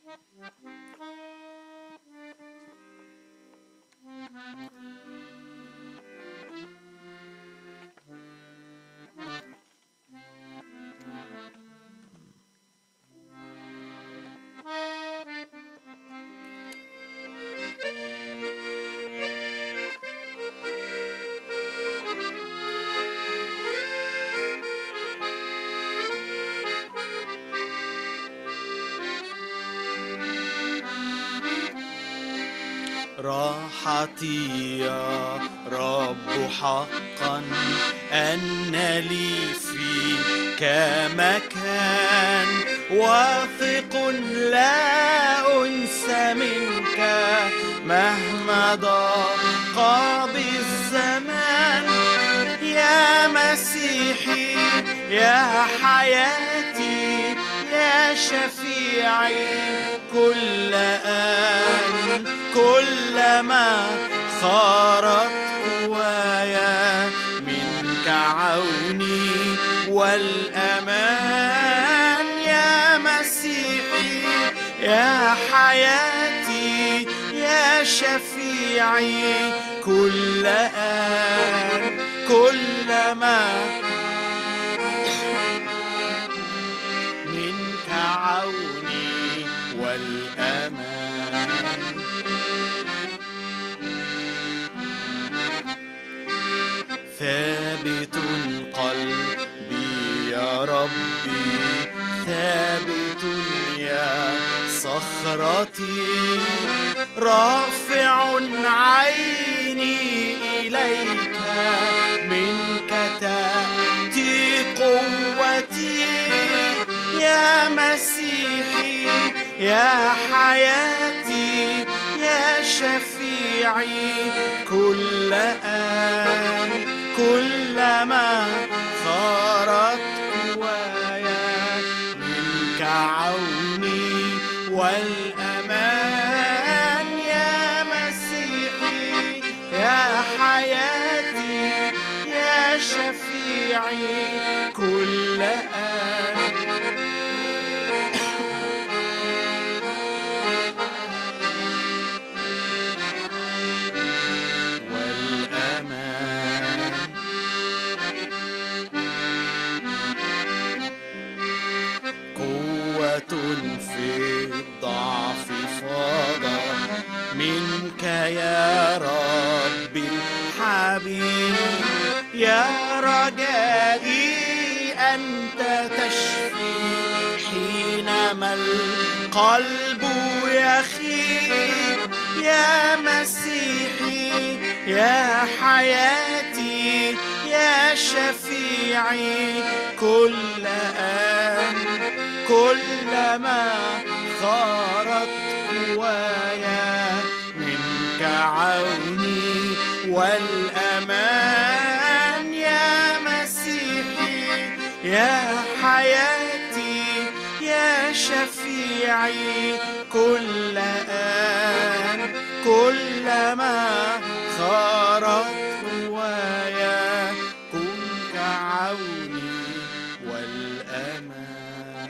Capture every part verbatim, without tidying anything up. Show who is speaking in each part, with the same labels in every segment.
Speaker 1: راحتي يا رب حقا أن لي فيك مكان، واثق لا أنسى منك مهما ضاق بالزمان. يا مسيحي يا حياتي يا شفيعي كل آن، كلما خارت قوايا منك عوني والأمان. يا مسيحي يا حياتي يا شفيعي كل آن، كلما منك عوني والأمان. ثابت قلبي يا ربي، ثابت يا صخرتي، رافع عيني إليك منك تأتي قوتي. يا مسيحي يا حياتي يا شفيعي كل آن، كلما صارت قوايا منك عوني والأمان. يا مسيحي يا حياتي يا شفيعي كل آن. في الضعف فاض منك يا رب الحبيب. يا رجائي أنت تشفي حينما القلب يخيب. يا مسيحي يا حياتي يا شفيعي كل آن، كلما خارت قوايا منك عوني والأمان. يا مسيحي يا حياتي يا شفيعي كل آن، كلما خارت قوايا كنك عوني والأمان.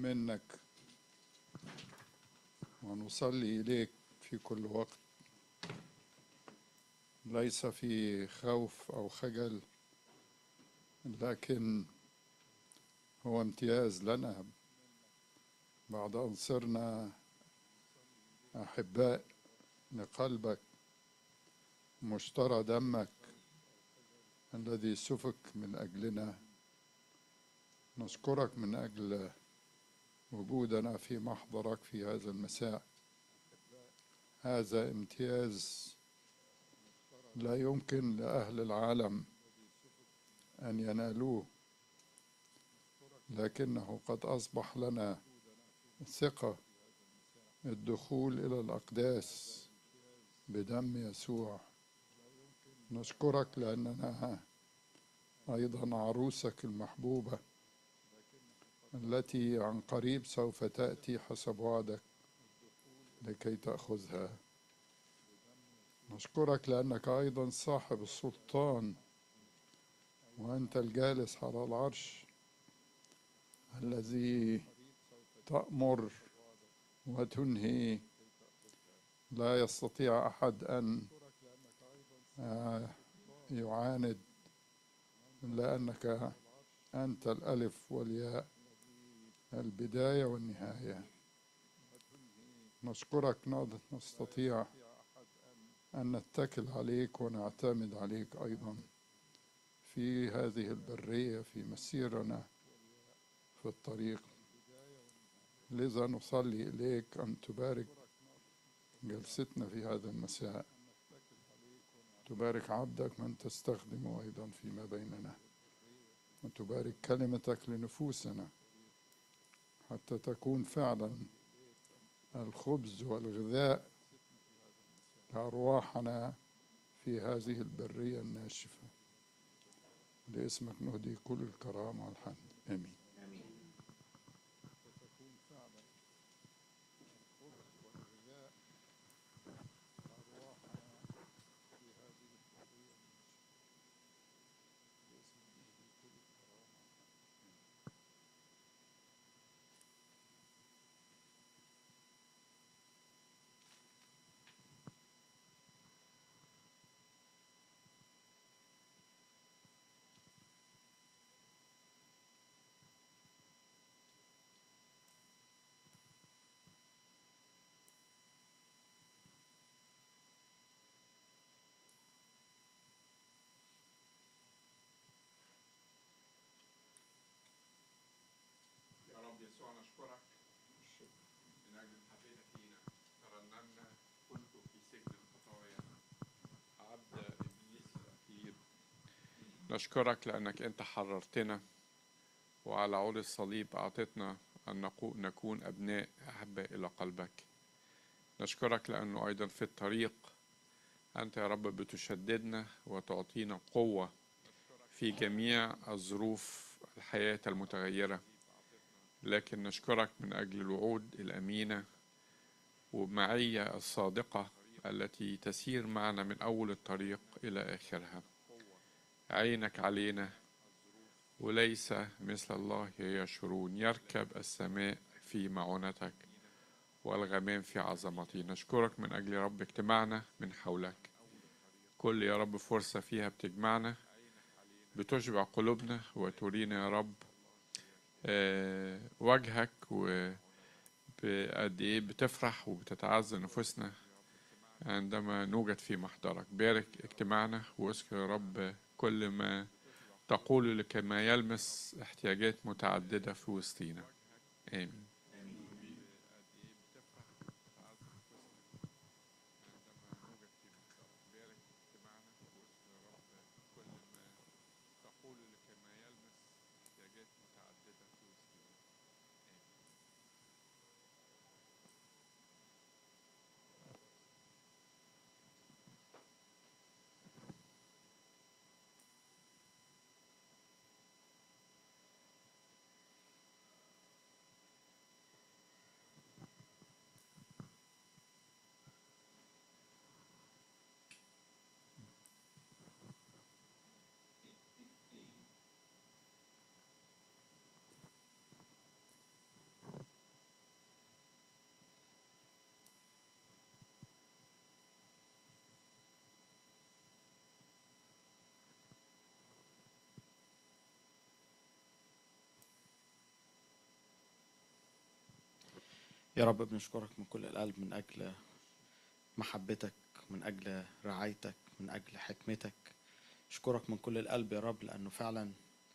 Speaker 2: منك ونصلي إليك في كل وقت، ليس في خوف أو خجل، لكن هو امتياز لنا بعد أن صرنا أحباء لقلبك، مشترى دمك الذي سفك من أجلنا. نشكرك من أجل وجودنا في محضرك في هذا المساء. هذا امتياز لا يمكن لأهل العالم أن ينالوه، لكنه قد أصبح لنا ثقة الدخول إلى الأقداس بدم يسوع. نشكرك لأننا أيضا عروسك المحبوبة التي عن قريب سوف تأتي حسب وعدك لكي تأخذها. نشكرك لأنك أيضا صاحب السلطان، وأنت الجالس على العرش الذي تأمر وتنهي، لا يستطيع أحد أن يعاند، لأنك أنت الألف والياء، البداية والنهاية. نشكرك نستطيع أن نتكل عليك ونعتمد عليك أيضا في هذه البرية في مسيرنا في الطريق. لذا نصلي إليك أن تبارك جلستنا في هذا المساء، تبارك عبدك من تستخدمه أيضا فيما بيننا، وتبارك كلمتك لنفوسنا حتى تكون فعلا الخبز والغذاء لأرواحنا في هذه البرية الناشفة. لاسمك نهدي كل الكرامة والحمد. آمين.
Speaker 3: يسوع نشكرك من أجل محبتك لينا. ترنمنا كنت في سجن الخطايا عبد إبليس الأخير. نشكرك لأنك أنت حررتنا، وعلى عود الصليب أعطتنا أن نكون أبناء أحباء إلى قلبك. نشكرك لأنه أيضا في الطريق أنت يا رب بتشددنا وتعطينا قوة في جميع الظروف الحياة المتغيرة. لكن نشكرك من أجل الوعود الأمينة والمعية الصادقة التي تسير معنا من أول الطريق إلى آخرها. عينك علينا وليس مثل الله يشرون، يركب السماء في معونتك والغمام في عظمته. نشكرك من أجل يا رب اجتماعنا من حولك، كل يا رب فرصة فيها بتجمعنا بتشبع قلوبنا وترينا يا رب أه وجهك، وبقد ايه بتفرح وبتتعزى نفوسنا عندما نوجد في محضرك. بارك اجتماعنا واذكر يا رب كل ما تقول لكما يلمس احتياجات متعددة في وسطينا. آمين.
Speaker 1: يا رب بنشكرك من كل القلب من أجل محبتك، من أجل رعايتك، من أجل حكمتك. أشكرك من كل القلب يا رب، لأنه فعلا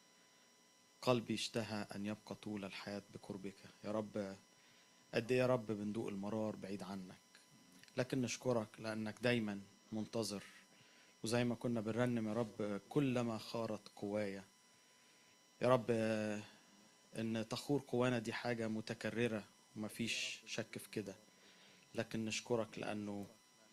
Speaker 1: قلبي اشتهى أن يبقى طول الحياة بقربك يا رب. قد إيه يا رب بندوق المرار بعيد عنك، لكن نشكرك لأنك دايما منتظر. وزي ما كنا بنرنم يا رب، كلما خارت قوايا يا رب، إن تخور قوانا دي حاجة متكررة ومفيش شك في كده. لكن نشكرك لأنه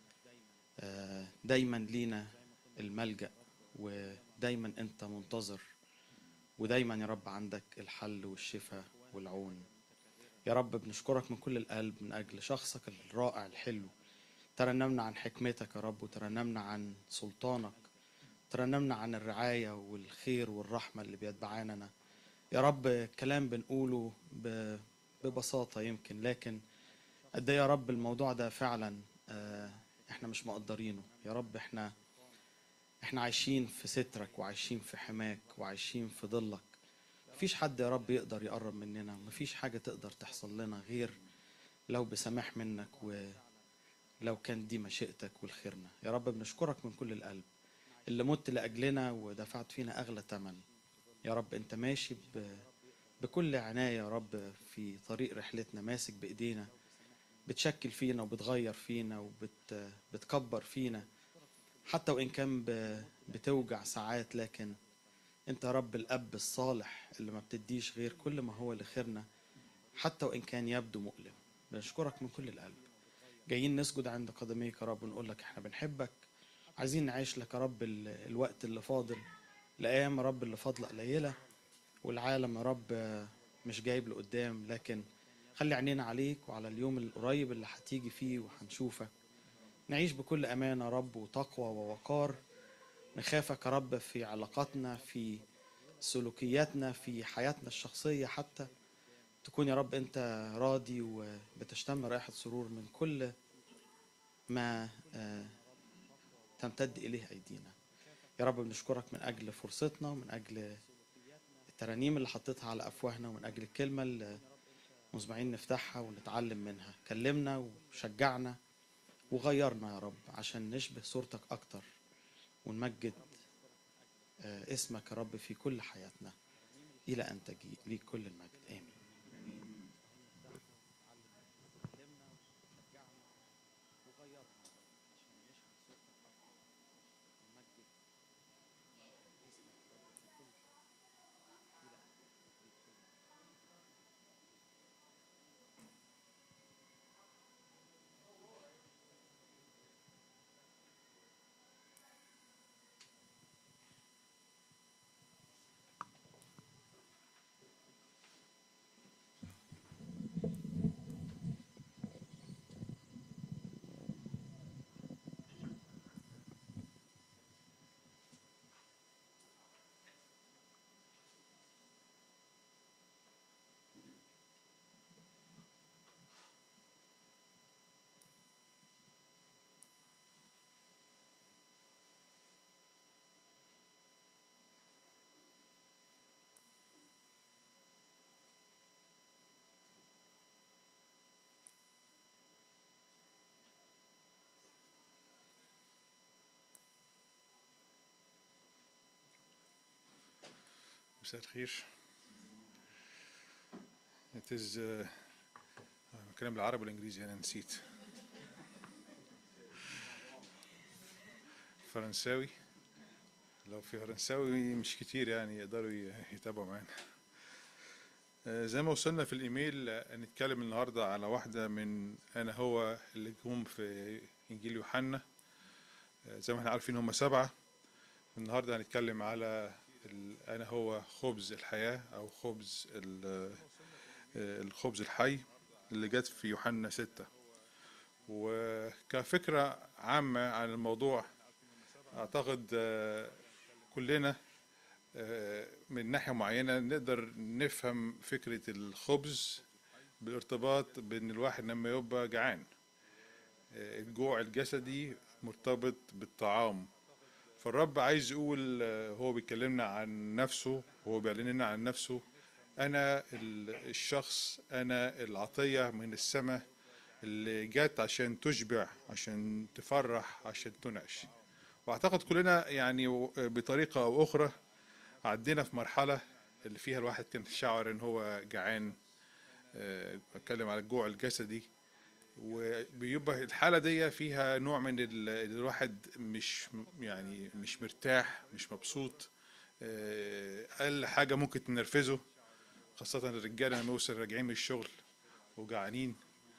Speaker 1: دايما لينا الملجأ، ودايما أنت منتظر، ودايما يا رب عندك الحل والشفاء والعون. يا رب بنشكرك من كل القلب من أجل شخصك الرائع الحلو. ترنمنا عن حكمتك يا رب، وترنمنا عن سلطانك، ترنمنا عن الرعاية والخير والرحمة اللي بيتبعاننا يا رب. كلام بنقوله ببساطة يمكن، لكن قد ايه يا رب الموضوع ده فعلا احنا مش مقدرينه يا رب. احنا احنا عايشين في سترك، وعايشين في حماك، وعايشين في ظلك. مفيش حد يا رب يقدر يقرب مننا، مفيش حاجة تقدر تحصل لنا غير لو بسماح منك، ولو كان دي مشيئتك والخيرنا يا رب. بنشكرك من كل القلب اللي مت لأجلنا ودفعت فينا أغلى ثمن يا رب. انت ماشي ب... بكل عناية يا رب في طريق رحلتنا، ماسك بإيدينا، بتشكل فينا وبتغير فينا وبتكبر فينا، حتى وإن كان ب... بتوجع ساعات. لكن انت يا رب الأب الصالح اللي ما بتديش غير كل ما هو لخيرنا، حتى وإن كان يبدو مؤلم. بنشكرك من كل القلب، جايين نسجد عند قدميك يا رب، ونقول لك احنا بنحبك، عايزين نعيش لك يا رب ال... الوقت اللي فاضل، الأيام يا رب اللي فاضلة قليلة، والعالم يا رب مش جايب لقدام. لكن خلي عينينا عليك وعلى اليوم القريب اللي هتيجي فيه وهنشوفك. نعيش بكل أمانة يا رب، وتقوى ووقار. نخافك يا رب في علاقاتنا، في سلوكياتنا، في حياتنا الشخصية حتى. تكون يا رب أنت راضي وبتشتم رائحة سرور من كل ما تمتد إليه أيدينا يا رب. بنشكرك من أجل فرصتنا، ومن أجل الترانيم اللي حطيتها على أفواهنا، ومن أجل الكلمة اللي مزمعين نفتحها ونتعلم منها. كلمنا وشجعنا وغيرنا يا رب عشان نشبه صورتك أكتر، ونمجد اسمك يا رب في كل حياتنا إلى أن تجيء. ليك كل المجد، آمين.
Speaker 4: مساء الخير. It is uh, بتكلم بالعربي والانجليزي، انا نسيت. فرنساوي، لو في فرنساوي مش كتير يعني يقدروا يتابعوا معانا. زي ما وصلنا في الايميل، نتكلم النهارده على واحده من انا هو اللي جم في انجيل يوحنا. زي ما احنا عارفين هم سبعه. النهارده هنتكلم على انا هو خبز الحياه، او خبز الخبز الحي اللي جت في يوحنا ستة. وكفكرة عامة عن الموضوع، أعتقد كلنا من ناحية معينة نقدر نفهم فكرة الخبز بالارتباط بين الواحد لما يبقى جعان. الجوع الجسدي مرتبط بالطعام، فالرب عايز يقول، هو بيكلمنا عن نفسه وهو بيعلن لنا عن نفسه، انا ال- الشخص، انا العطية من السماء اللي جات عشان تشبع، عشان تفرح، عشان تنعش. واعتقد كلنا يعني و- بطريقة او اخرى عدينا في مرحلة اللي فيها الواحد كان شعر ان هو جعان. آه، بتكلم على الجوع الجسدي، وبيبقى الحالة دي فيها نوع من ال- الواحد مش يعني مش مرتاح، مش مبسوط. آه، أقل حاجة ممكن تنرفزه، خاصة الرجالة لما يوصل راجعين من الشغل وجعانين.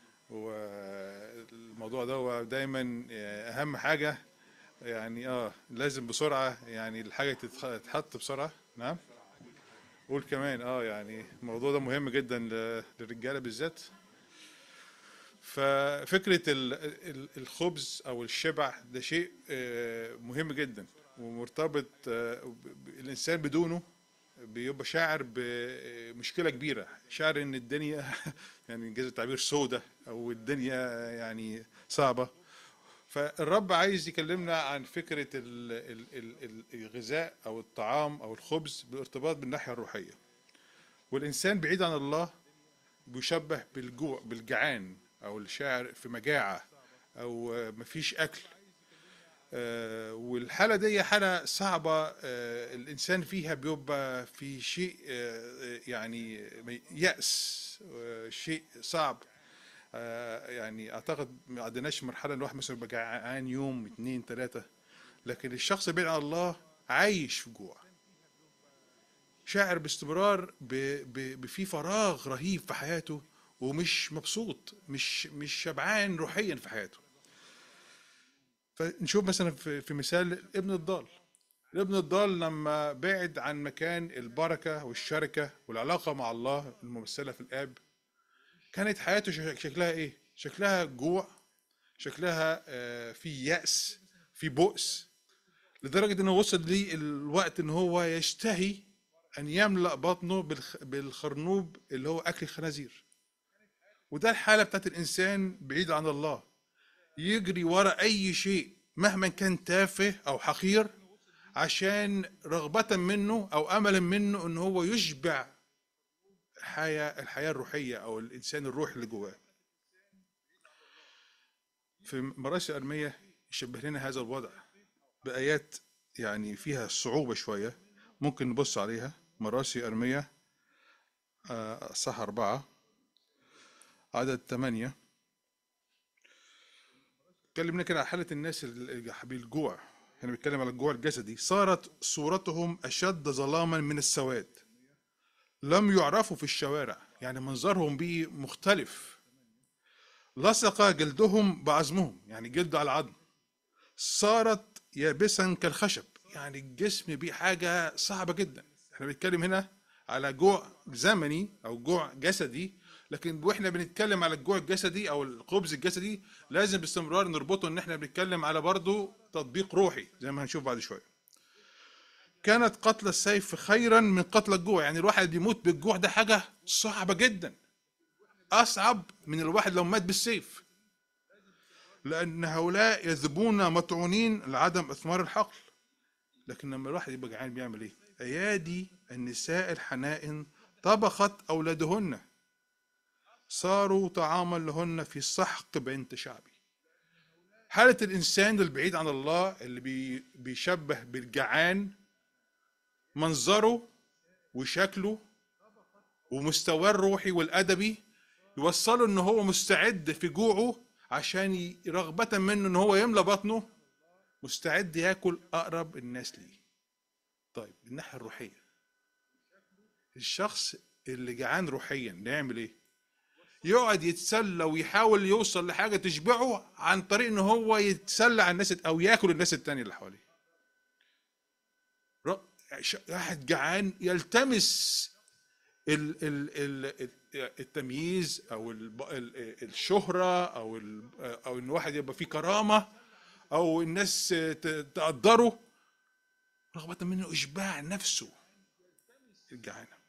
Speaker 4: والموضوع ده هو دايما آه، أهم حاجة، يعني اه لازم بسرعة، يعني الحاجة تتخ- تتحط بسرعة. نعم، قول كمان. اه يعني الموضوع ده مهم جدا ل- للرجالة بالذات. ففكرة ال- ال- الخبز أو الشبع ده شيء آه، مهم جدا ومرتبط. آه، ب- ب- الإنسان بدونه بيبقى شاعر بمشكلة كبيرة، شاعر إن الدنيا يعني إنجاز التعبير سودة، أو الدنيا يعني صعبة. فالرب عايز يكلمنا عن فكرة ال- ال- ال- ال- الغذاء أو الطعام أو الخبز بالارتباط بالناحية الروحية. والإنسان بعيد عن الله بيشبه بالجوع، بالجعان، او الشاعر في مجاعة، او آه، مفيش اكل. آه، والحالة دي حالة صعبة. آه، الانسان فيها بيبقى في شيء آه، يعني يأس، آه، شيء صعب. آه، يعني اعتقد ما عدناش مرحلة الواحد مثلا يبقى جعان يوم اتنين تلاتة، لكن الشخص بعيد عن الله عايش في جوع، شاعر باستمرار ب- ب- بفي فراغ رهيب في حياته، ومش مبسوط، مش مش شبعان روحيا في حياته. فنشوف مثلا في في مثال ابن الضال. الابن الضال لما بعد عن مكان البركة والشركة والعلاقة مع الله الممثلة في الآب، كانت حياته شك- شكلها ايه؟ شكلها جوع، شكلها آه، في يأس، في بؤس، لدرجة انه وصل لي الوقت ان هو يشتهي ان يملأ بطنه بالخ- بالخرنوب اللي هو اكل الخنازير. وده الحالة بتاعت الانسان بعيد عن الله، يجري ورا اي شيء مهما كان تافه او حقير، عشان رغبة منه او املا منه ان هو يشبع الحياة الحياة الروحية او الانسان الروحي اللي جواه. في مراسي ارمية يشبه لنا هذا الوضع بآيات يعني فيها صعوبة شوية، ممكن نبص عليها. مراسي ارمية آه، صح أربعة عدد ثمانية، اتكلمنا كده على حالة الناس اللي بالجوع. هنا بيتكلم على الجوع الجسدي. صارت صورتهم أشد ظلاما من السواد، لم يعرفوا في الشوارع، يعني منظرهم بيه مختلف. لصق جلدهم بعظمهم، يعني جلد على عظم. صارت يابسا كالخشب، يعني الجسم بيه حاجة صعبة جدا. احنا بنتكلم هنا على جوع زمني او جوع جسدي، لكن واحنا بنتكلم على الجوع الجسدي او الخبز الجسدي لازم باستمرار نربطه ان احنا بنتكلم على برضه تطبيق روحي زي ما هنشوف بعد شوية. كانت قتل السيف خيرا من قتل الجوع، يعني الواحد يموت بالجوع ده حاجة صعبة جدا، اصعب من الواحد لو مات بالسيف، لان هؤلاء يذبون مطعونين لعدم اثمار الحقل. لكن لما الواحد يبقى جعان بيعمل ايه؟ ايادي النساء الحنائن طبخت اولادهن، صاروا طعاما لهن في سحق بنت شعبي. حالة الانسان البعيد عن الله اللي بي بيشبه بالجعان، منظره وشكله ومستواه الروحي والادبي يوصله ان هو مستعد في جوعه عشان ي- رغبة منه ان هو يملى بطنه، مستعد ياكل اقرب الناس ليه. طيب الناحية الروحية، الشخص اللي جعان روحيا نعمل ايه؟ يقعد يتسلى ويحاول يوصل لحاجة تشبعه عن طريق ان هو يتسلى على الناس او ياكل الناس التانية اللي حواليه. ر- ش- واحد جعان يلتمس ال ال ال التمييز او ال- ال- الشهرة او ال- او ان واحد يبقى فيه كرامة او الناس ت- تقدره، رغبة منه اشباع نفسه الجعانة.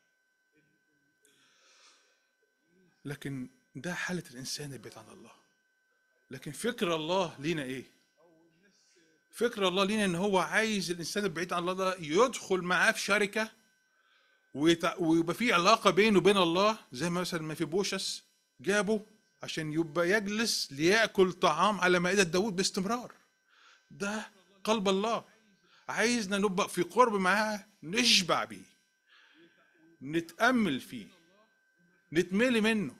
Speaker 4: لكن ده حالة الانسان البعيد عن الله. لكن فكر الله لينا ايه؟ فكر الله لينا ان هو عايز الانسان البعيد عن الله ده يدخل معاه في شركة ويت- ويبقى في علاقه بينه وبين الله، زي ما مثلا ما في بوشس جابه عشان يبقى يجلس ليأكل طعام على مائدة داود باستمرار. ده قلب الله، عايزنا نبقى في قرب معاه، نشبع بيه، نتأمل فيه، نتملي منه.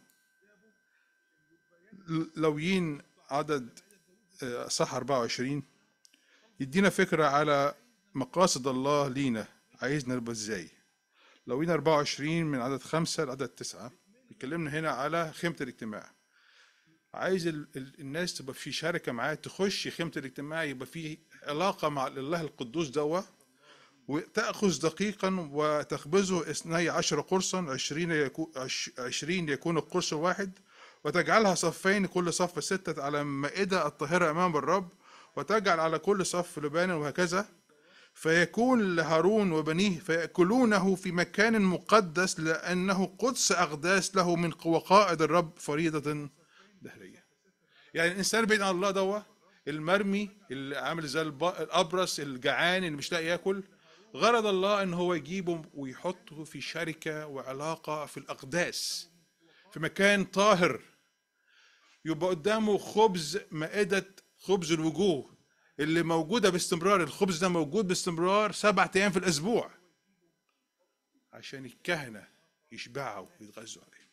Speaker 4: لويين عدد آه، صح أربعة وعشرين يدينا فكرة على مقاصد الله لينا، عايزنا نبقى ازاي. لويين أربعة وعشرين من عدد خمسة لعدد تسعة بيكلمنا هنا على خيمة الاجتماع. عايز ال- ال- الناس تبقى في شركة معاه، تخش خيمة الاجتماع، يبقى في علاقة مع الله القدوس دوا، وتأخذ دقيقا وتخبزه اثني عشر قرصا، عشرين يكون عشرين يكون القرص الواحد، وتجعلها صفين، كل صف ستة، على مائدة الطاهرة أمام الرب، وتجعل على كل صف لبانا، وهكذا. فيكون لهارون وبنيه فيأكلونه في مكان مقدس، لأنه قدس أقداس له من وقائد الرب فريضة دهرية. يعني الإنسان بعيد عن الله دوا، المرمي اللي عامل زي الب- الأبرص الجعان اللي مش لاقي ياكل، غرض الله ان هو يجيبه ويحطه في شركة وعلاقة في الأقداس، في مكان طاهر، يبقى قدامه خبز، مائدة خبز الوجوه اللي موجودة باستمرار. الخبز ده موجود باستمرار سبعة أيام في الأسبوع عشان الكهنة يشبعوا ويتغذوا عليه.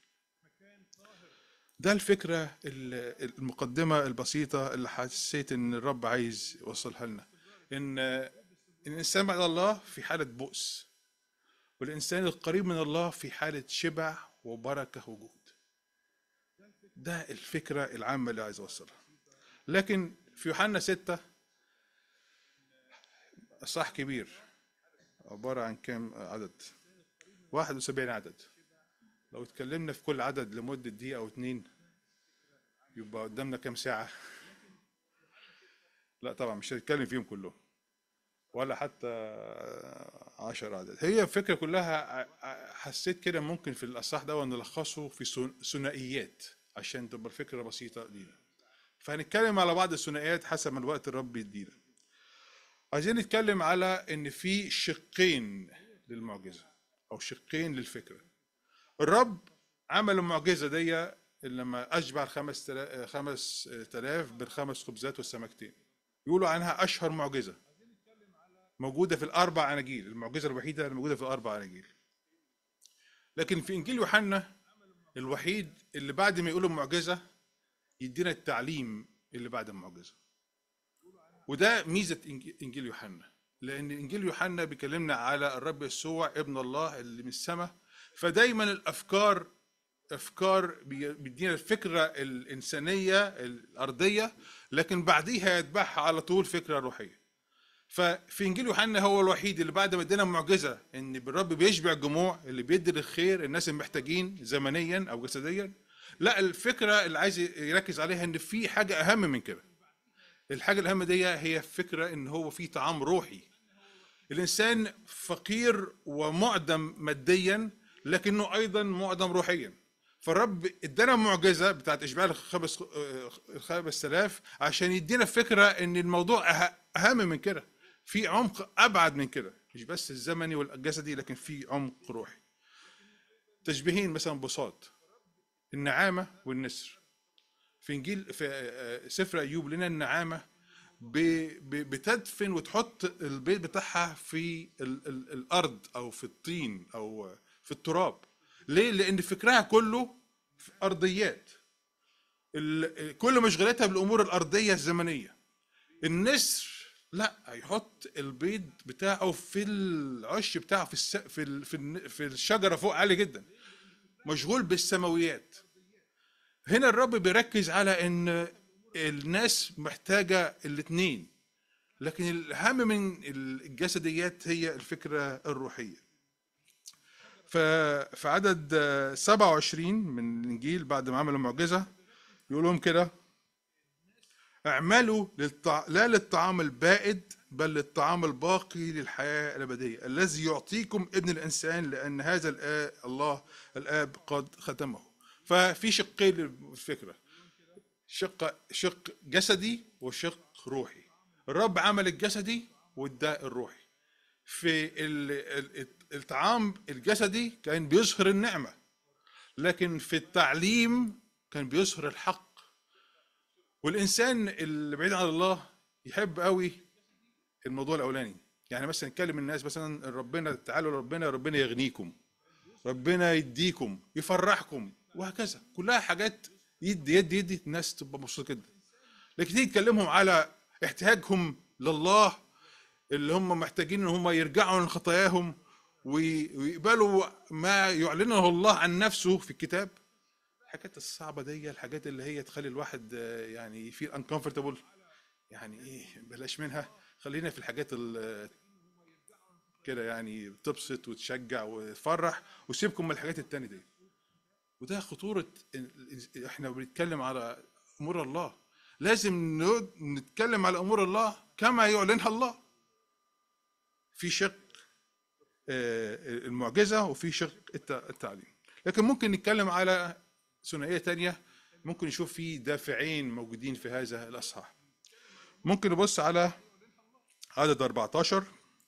Speaker 4: ده الفكرة ال- المقدمة البسيطة اللي حسيت ان الرب عايز يوصلها لنا، ان الإنسان بعد الله في حالة بؤس، والإنسان القريب من الله في حالة شبع وبركة وجود. ده الفكرة العامة اللي عايز أوصلها. لكن في يوحنا ستة صح كبير، عبارة عن كام عدد؟ واحد وسبعين عدد. لو اتكلمنا في كل عدد لمدة دقيقة أو اتنين يبقى قدامنا كام ساعة؟ لا طبعا مش هنتكلم فيهم كلهم، ولا حتى عشر عدد. هي الفكرة كلها حسيت كده ممكن في الأصح ده نلخصه في ثنائيات عشان تبقى الفكرة بسيطة لينا. فهنتكلم على بعض الثنائيات حسب ما الوقت الرب يدينا. عايزين نتكلم على ان في شقين للمعجزة او شقين للفكرة. الرب عمل المعجزة دي لما اشبع الخمس تلا... خمس تلاف بالخمس خبزات والسمكتين، يقولوا عنها اشهر معجزة موجودة في الاربع اناجيل، المعجزة الوحيدة الموجودة في الاربع اناجيل. لكن في انجيل يوحنا الوحيد اللي بعد ما يقولوا معجزة يدينا التعليم اللي بعد المعجزة. وده ميزة انجيل يوحنا، لان انجيل يوحنا بيكلمنا على الرب يسوع ابن الله اللي من السماء، فدايما الافكار افكار بيدينا الفكرة الانسانية الارضية، لكن بعديها يتبعها على طول فكرة روحية. ففي انجيل يوحنا هو الوحيد اللي بعد ما ادينا معجزة ان الرب بيشبع الجموع، اللي بيدي الخير الناس المحتاجين زمنيا او جسديا. لا، الفكرة اللي عايز يركز عليها ان في حاجة اهم من كده. الحاجة الأهم دي هي فكرة إن هو في طعام روحي. الإنسان فقير ومعدم ماديا لكنه أيضا معدم روحيا. فالرب ادانا معجزة بتاعت إشباع الخمس الخمس آلاف عشان يدينا فكرة إن الموضوع أهم من كده، في عمق أبعد من كده، مش بس الزمني والجسدي لكن في عمق روحي. تشبيهين مثلا بساط النعامة والنسر. في انجيل في سفر ايوب لنا النعامه بتدفن وتحط البيض بتاعها في ال ال الارض او في الطين او في التراب. ليه؟ لان فكرها كله في ارضيات، كل مشغلتها بالامور الارضيه الزمنيه. النسر لا، يحط البيض بتاعه في العش بتاعه في الس... في ال... في, ال... في الشجره فوق عالي جدا، مشغول بالسماويات. هنا الرب بيركز على ان الناس محتاجة الاثنين، لكن الاهم من الجسديات هي الفكرة الروحية. ففي عدد سبعة وعشرين من الانجيل بعد ما عملوا المعجزة يقول لهم كده: اعملوا للطع... لا للطعام البائد بل للطعام الباقي للحياة الأبدية الذي يعطيكم ابن الإنسان، لأن هذا الآب الله الآب قد ختمه. ففي شقين للفكرة، شق شق جسدي وشق روحي. الرب عمل الجسدي وادى الروحي. في الطعام الجسدي كان بيظهر النعمة، لكن في التعليم كان بيظهر الحق. والإنسان اللي بعيد عن الله يحب قوي الموضوع الأولاني. يعني مثلا نكلم الناس مثلا ربنا تعالوا ربنا ربنا يغنيكم، ربنا يديكم، يفرحكم، وهكذا. كلها حاجات يدي يدي يدي الناس تبقى مبسوطة جدا. لكن تيجي تكلمهم على احتياجهم لله، اللي هم محتاجين ان هم يرجعوا من خطاياهم ويقبلوا ما يعلنه الله عن نفسه في الكتاب، الحاجات الصعبة دي، الحاجات اللي هي تخلي الواحد يعني يفيل uncomfortable، يعني ايه بلاش منها، خلينا في الحاجات كده يعني تبسط وتشجع وتفرح، وسيبكم من الحاجات التانية دي. وده خطورة. احنا بنتكلم على امور الله، لازم نتكلم على امور الله كما يعلنها الله. في شق المعجزة وفي شق التعليم. لكن ممكن نتكلم على ثنائية تانية، ممكن نشوف في دافعين موجودين في هذا الأصحاح. ممكن نبص على عدد أربعة عشر.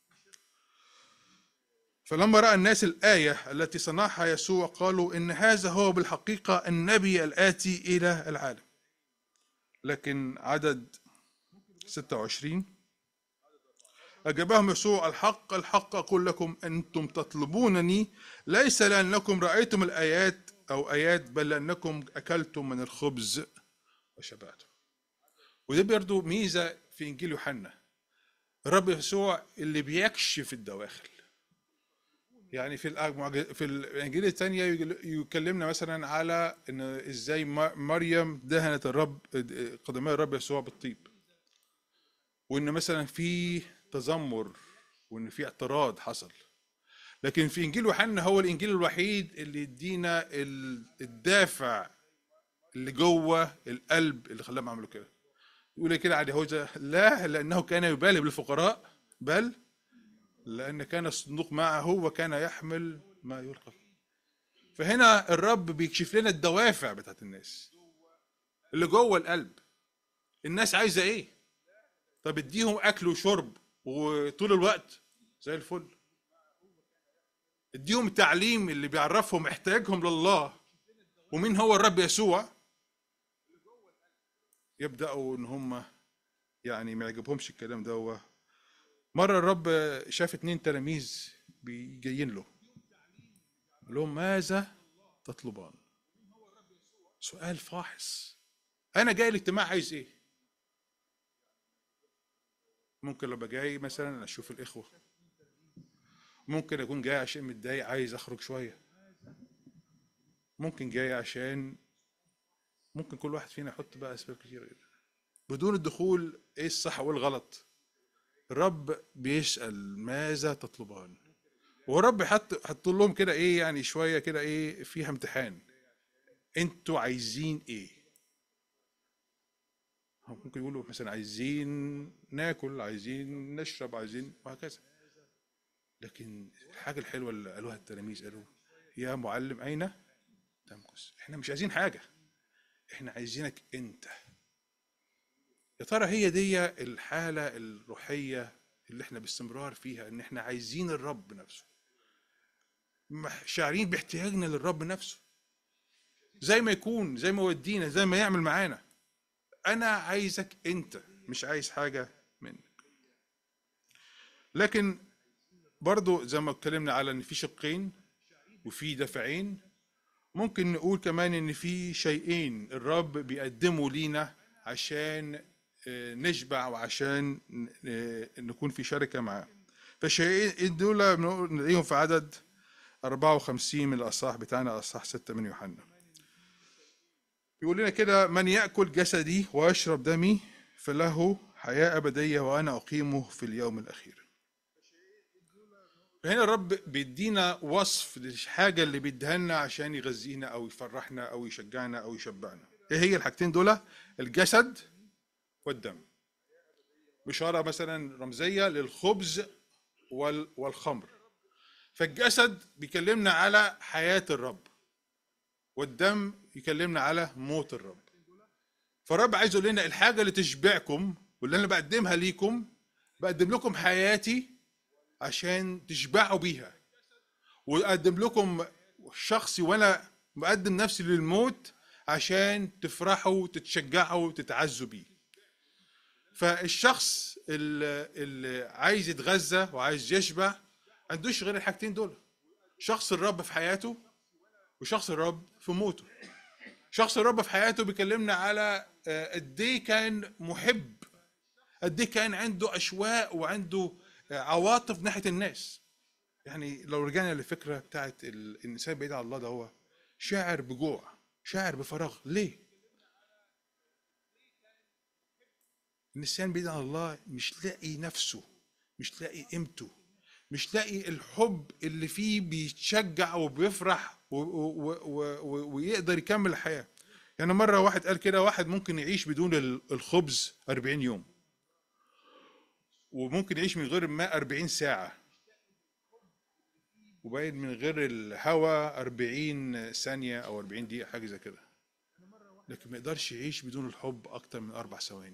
Speaker 4: فلما رأى الناس الآية التي صنعها يسوع قالوا إن هذا هو بالحقيقة النبي الآتي إلى العالم. لكن عدد ستة وعشرين أجابهم يسوع الحق الحق أقول لكم أنتم تطلبونني ليس لأنكم رأيتم الآيات أو آيات، بل لأنكم أكلتم من الخبز وشبعتم. وده برضو ميزة في إنجيل يوحنا، الرب يسوع اللي بيكشف الدواخل. يعني في في الانجيل الثانيه يكلمنا مثلا على ان ازاي مريم دهنت الرب قدمي الرب يسوع بالطيب، وان مثلا في تذمر وان في اعتراض حصل. لكن في انجيل يوحنا هو الانجيل الوحيد اللي يدينا الدافع اللي جوه القلب اللي خلاهم يعملوا كده. يقول كده على يهوذا لا لانه كان يبالي بالفقراء، بل لأن كان الصندوق معه وكان يحمل ما يلقى. فهنا الرب بيكشف لنا الدوافع بتاعت الناس اللي جوه القلب. الناس عايزة ايه؟ طب اديهم اكل وشرب وطول الوقت زي الفل. اديهم تعليم اللي بيعرفهم احتياجهم لله ومين هو الرب يسوع، يبدأوا ان هم يعني ما يعجبهمش الكلام ده. مرة الرب شاف اتنين تلاميذ جايين له، قال لهم ماذا تطلبان؟ سؤال فاحص. انا جاي الاجتماع عايز ايه؟ ممكن لما جاي مثلا اشوف الاخوة، ممكن اكون جاي عشان متضايق عايز اخرج شوية، ممكن جاي عشان ممكن كل واحد فينا يحط بقى اسباب كتير بدون الدخول ايه الصح والغلط. الرب بيسأل ماذا تطلبان، والرب حط حط لهم كده ايه يعني شويه كده ايه فيها امتحان. انتوا عايزين ايه؟ ممكن يقولوا مثلا عايزين ناكل، عايزين نشرب، عايزين وهكذا. لكن الحاجه الحلوه اللي قالوها التلاميذ، قالوا يا معلم اين تمكث؟ احنا مش عايزين حاجه، احنا عايزينك انت. يا ترى هي دي الحالة الروحية اللي احنا باستمرار فيها، ان احنا عايزين الرب نفسه، شاعرين باحتياجنا للرب نفسه، زي ما يكون، زي ما يودينا، زي ما يعمل معانا. انا عايزك انت، مش عايز حاجة منك. لكن برضو زي ما اتكلمنا على ان في شقين وفي دافعين، ممكن نقول كمان ان في شيئين الرب بيقدموا لينا عشان نشبع وعشان نكون في شركة معاه. فالشيئين دول نلاقيهم في عدد أربعة وخمسين من الأصحاح بتاعنا، أصحاح ستة من يوحنا. يقول لنا كده من يأكل جسدي ويشرب دمي فله حياة أبدية وأنا أقيمه في اليوم الأخير. فهنا الرب بيدينا وصف للحاجة اللي بيديها لنا عشان يغذينا أو يفرحنا أو يشجعنا أو يشبعنا. إيه هي الحاجتين دول؟ الجسد والدم. بشارة مثلا رمزية للخبز والخمر. فالجسد بيكلمنا على حياة الرب، والدم يكلمنا على موت الرب. فالرب عايز يقول لنا الحاجة اللي تشبعكم واللي أنا بقدمها ليكم، بقدم لكم حياتي عشان تشبعوا بيها، وأقدم لكم شخصي وأنا مقدم نفسي للموت عشان تفرحوا وتتشجعوا وتتعزوا بيه. فالشخص اللي, اللي عايز يتغذى وعايز يشبع عندوش غير الحاجتين دول: شخص الرب في حياته وشخص الرب في موته. شخص الرب في حياته بيكلمنا على قد ايه كان محب، قد ايه كان عنده اشواق وعنده عواطف ناحيه الناس. يعني لو رجعنا للفكره بتاعت الانسان بعيد عن الله، ده هو شاعر بجوع، شاعر بفراغ. ليه؟ الانسان بعيد عن الله مش لاقي نفسه، مش لاقي قيمته، مش لاقي الحب اللي فيه بيتشجع وبيفرح و و و و ويقدر يكمل الحياه. يعني مره واحد قال كده: واحد ممكن يعيش بدون الخبز أربعين يوم، وممكن يعيش من غير الماء أربعين ساعه، وباين من غير الهواء أربعين ثانيه او أربعين دقيقه، حاجه زي كده. لكن ما يقدرش يعيش بدون الحب اكتر من اربع ثواني.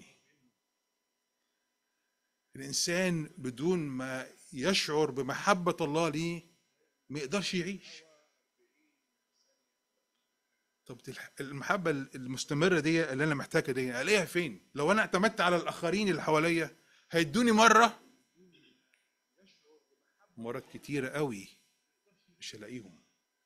Speaker 4: الانسان بدون ما يشعر بمحبه الله ليه ما يقدرش يعيش. طب المحبه المستمره دي اللي انا محتاجها دي الاقيها فين؟ لو انا اعتمدت على الاخرين اللي حواليا هيدوني مره، مرات كتيره قوي مش هلاقيهم.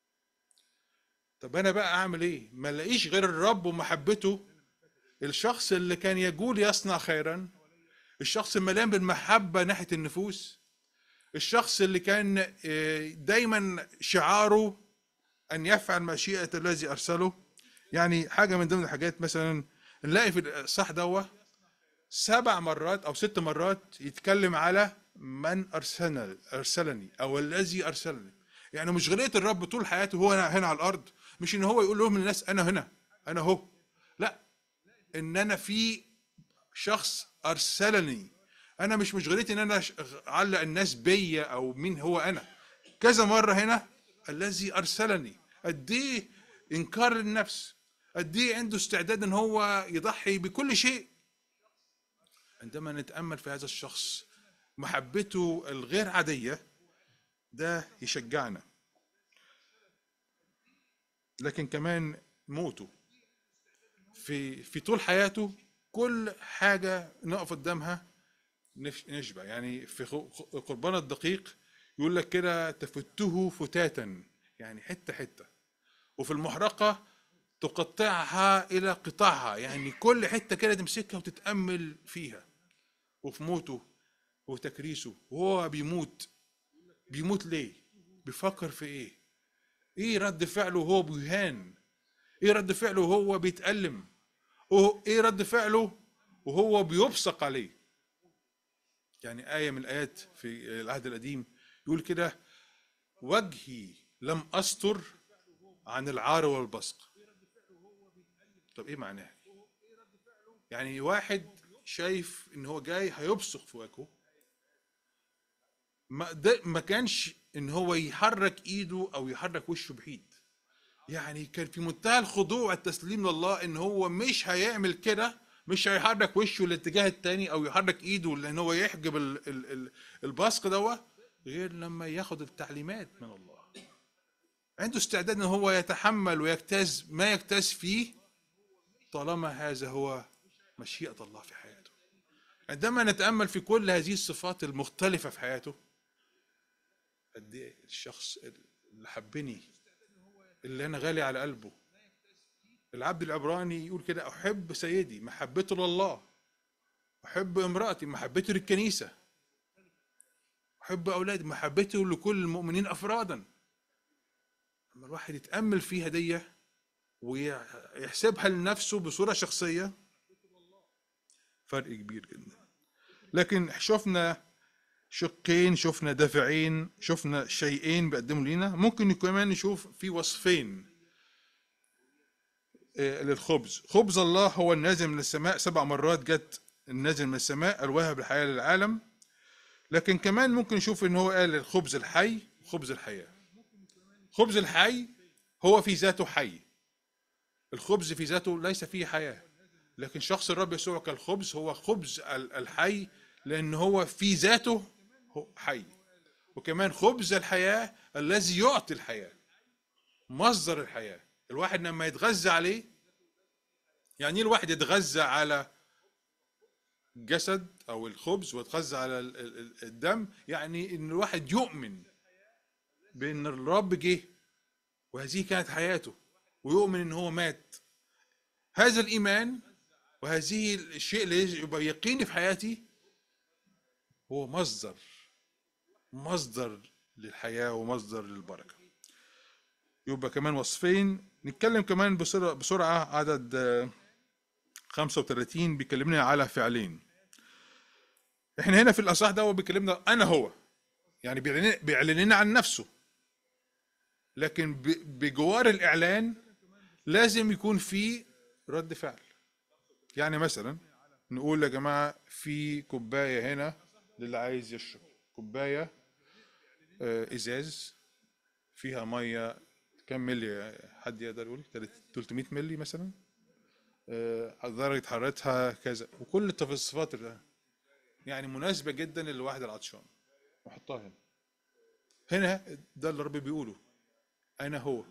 Speaker 4: طب انا بقى اعمل ايه؟ ما الاقيش غير الرب ومحبته، الشخص اللي كان يقول يصنع خيرا، الشخص المليان بالمحبه ناحيه النفوس، الشخص اللي كان دايما شعاره ان يفعل مشيئه الذي ارسله. يعني حاجه من ضمن الحاجات مثلا نلاقي في الصح دوه سبع مرات او ست مرات يتكلم على من ارسلني ارسلني او الذي ارسلني. يعني مشغوليه الرب طول حياته هو هنا على الارض مش ان هو يقول لهم للناس انا هنا انا هو، لا، ان انا في شخص ارسلني. انا مش مشغوليتي ان انا اعلق الناس بيا او مين هو انا. كذا مره هنا الذي ارسلني. قد ايه انكار للنفس، قد ايه عنده استعداد ان هو يضحي بكل شيء. عندما نتامل في هذا الشخص محبته الغير عاديه ده يشجعنا. لكن كمان موته في في طول حياته كل حاجه نقف قدامها نشبع. يعني في قربان الدقيق يقول لك كده: تفته فتاتا، يعني حته حته، وفي المحرقه تقطعها الى قطعها، يعني كل حته كده تمسكها وتتامل فيها. وفي موته وتكريسه وهو بيموت، بيموت ليه؟ بيفكر في ايه؟ ايه رد فعله وهو بيهان؟ ايه رد فعله وهو بيتألم؟ ايه رد فعله وهو بيبصق عليه؟ يعني آية من الآيات في العهد القديم يقول كده: وجهي لم أستر عن العار والبصق. طب ايه معناها؟ يعني واحد شايف ان هو جاي هيبصق في وجهه، ما, ما كانش ان هو يحرك ايده او يحرك وشه بعيد. يعني كان في منتهى الخضوع والتسليم لله ان هو مش هيعمل كده، مش هيحرك وشه للاتجاه التاني او يحرك ايده لان هو يحجب ال ال ال البصق دوت غير لما ياخد التعليمات من الله. عنده استعداد ان هو يتحمل ويجتاز ما يجتاز فيه طالما هذا هو مشيئة الله في حياته. عندما نتأمل في كل هذه الصفات المختلفة في حياته، قد ايه الشخص اللي حبني، اللي انا غالي على قلبه. العبد العبراني يقول كده: احب سيدي محبته لله، احب امرأتي محبته للكنيسة، احب اولادي محبته لكل المؤمنين افرادا. لما الواحد يتأمل فيها دي ويحسبها لنفسه بصورة شخصية فرق كبير جدا. لكن شفنا شقين، شفنا دافعين، شفنا شيئين بيقدموا لنا. ممكن كمان نشوف في وصفين للخبز. خبز الله هو النازل من السماء، سبع مرات جت النازل من السماء الواهب الحياة للعالم. لكن كمان ممكن نشوف ان هو قال الخبز الحي وخبز الحياة. خبز الحي هو في ذاته حي، الخبز في ذاته ليس فيه حياة، لكن شخص الرب يسوع كالخبز هو خبز الحي لأن هو في ذاته حي. وكمان خبز الحياة الذي يعطي الحياة، مصدر الحياة. الواحد لما يتغذى عليه، يعني ايه الواحد يتغذى على جسد او الخبز ويتغذى على الدم؟ يعني ان الواحد يؤمن بان الرب جه وهذه كانت حياته، ويؤمن ان هو مات. هذا الايمان وهذه الشيء اللي يبقى يقيني في حياتي هو مصدر مصدر للحياة ومصدر للبركة. يبقى كمان وصفين. نتكلم كمان بسرعة, بسرعة عدد خمسة وثلاثين بيكلمنا على فعلين. احنا هنا في الأصحاح ده هو بيكلمنا أنا هو، يعني بيعلن لنا عن نفسه، لكن بجوار الإعلان لازم يكون في رد فعل. يعني مثلا نقول يا جماعة في كوباية هنا للي عايز يشرب، كوباية ازاز فيها ميه كم ملي؟ حد يقدر يقول؟ ثلاثمائة ملي مثلا، درجه حرارتها كذا، وكل الصفات ده يعني مناسبه جدا للواحد العطشان. نحطها هنا. هنا ده اللي الرب بيقوله، انا هو،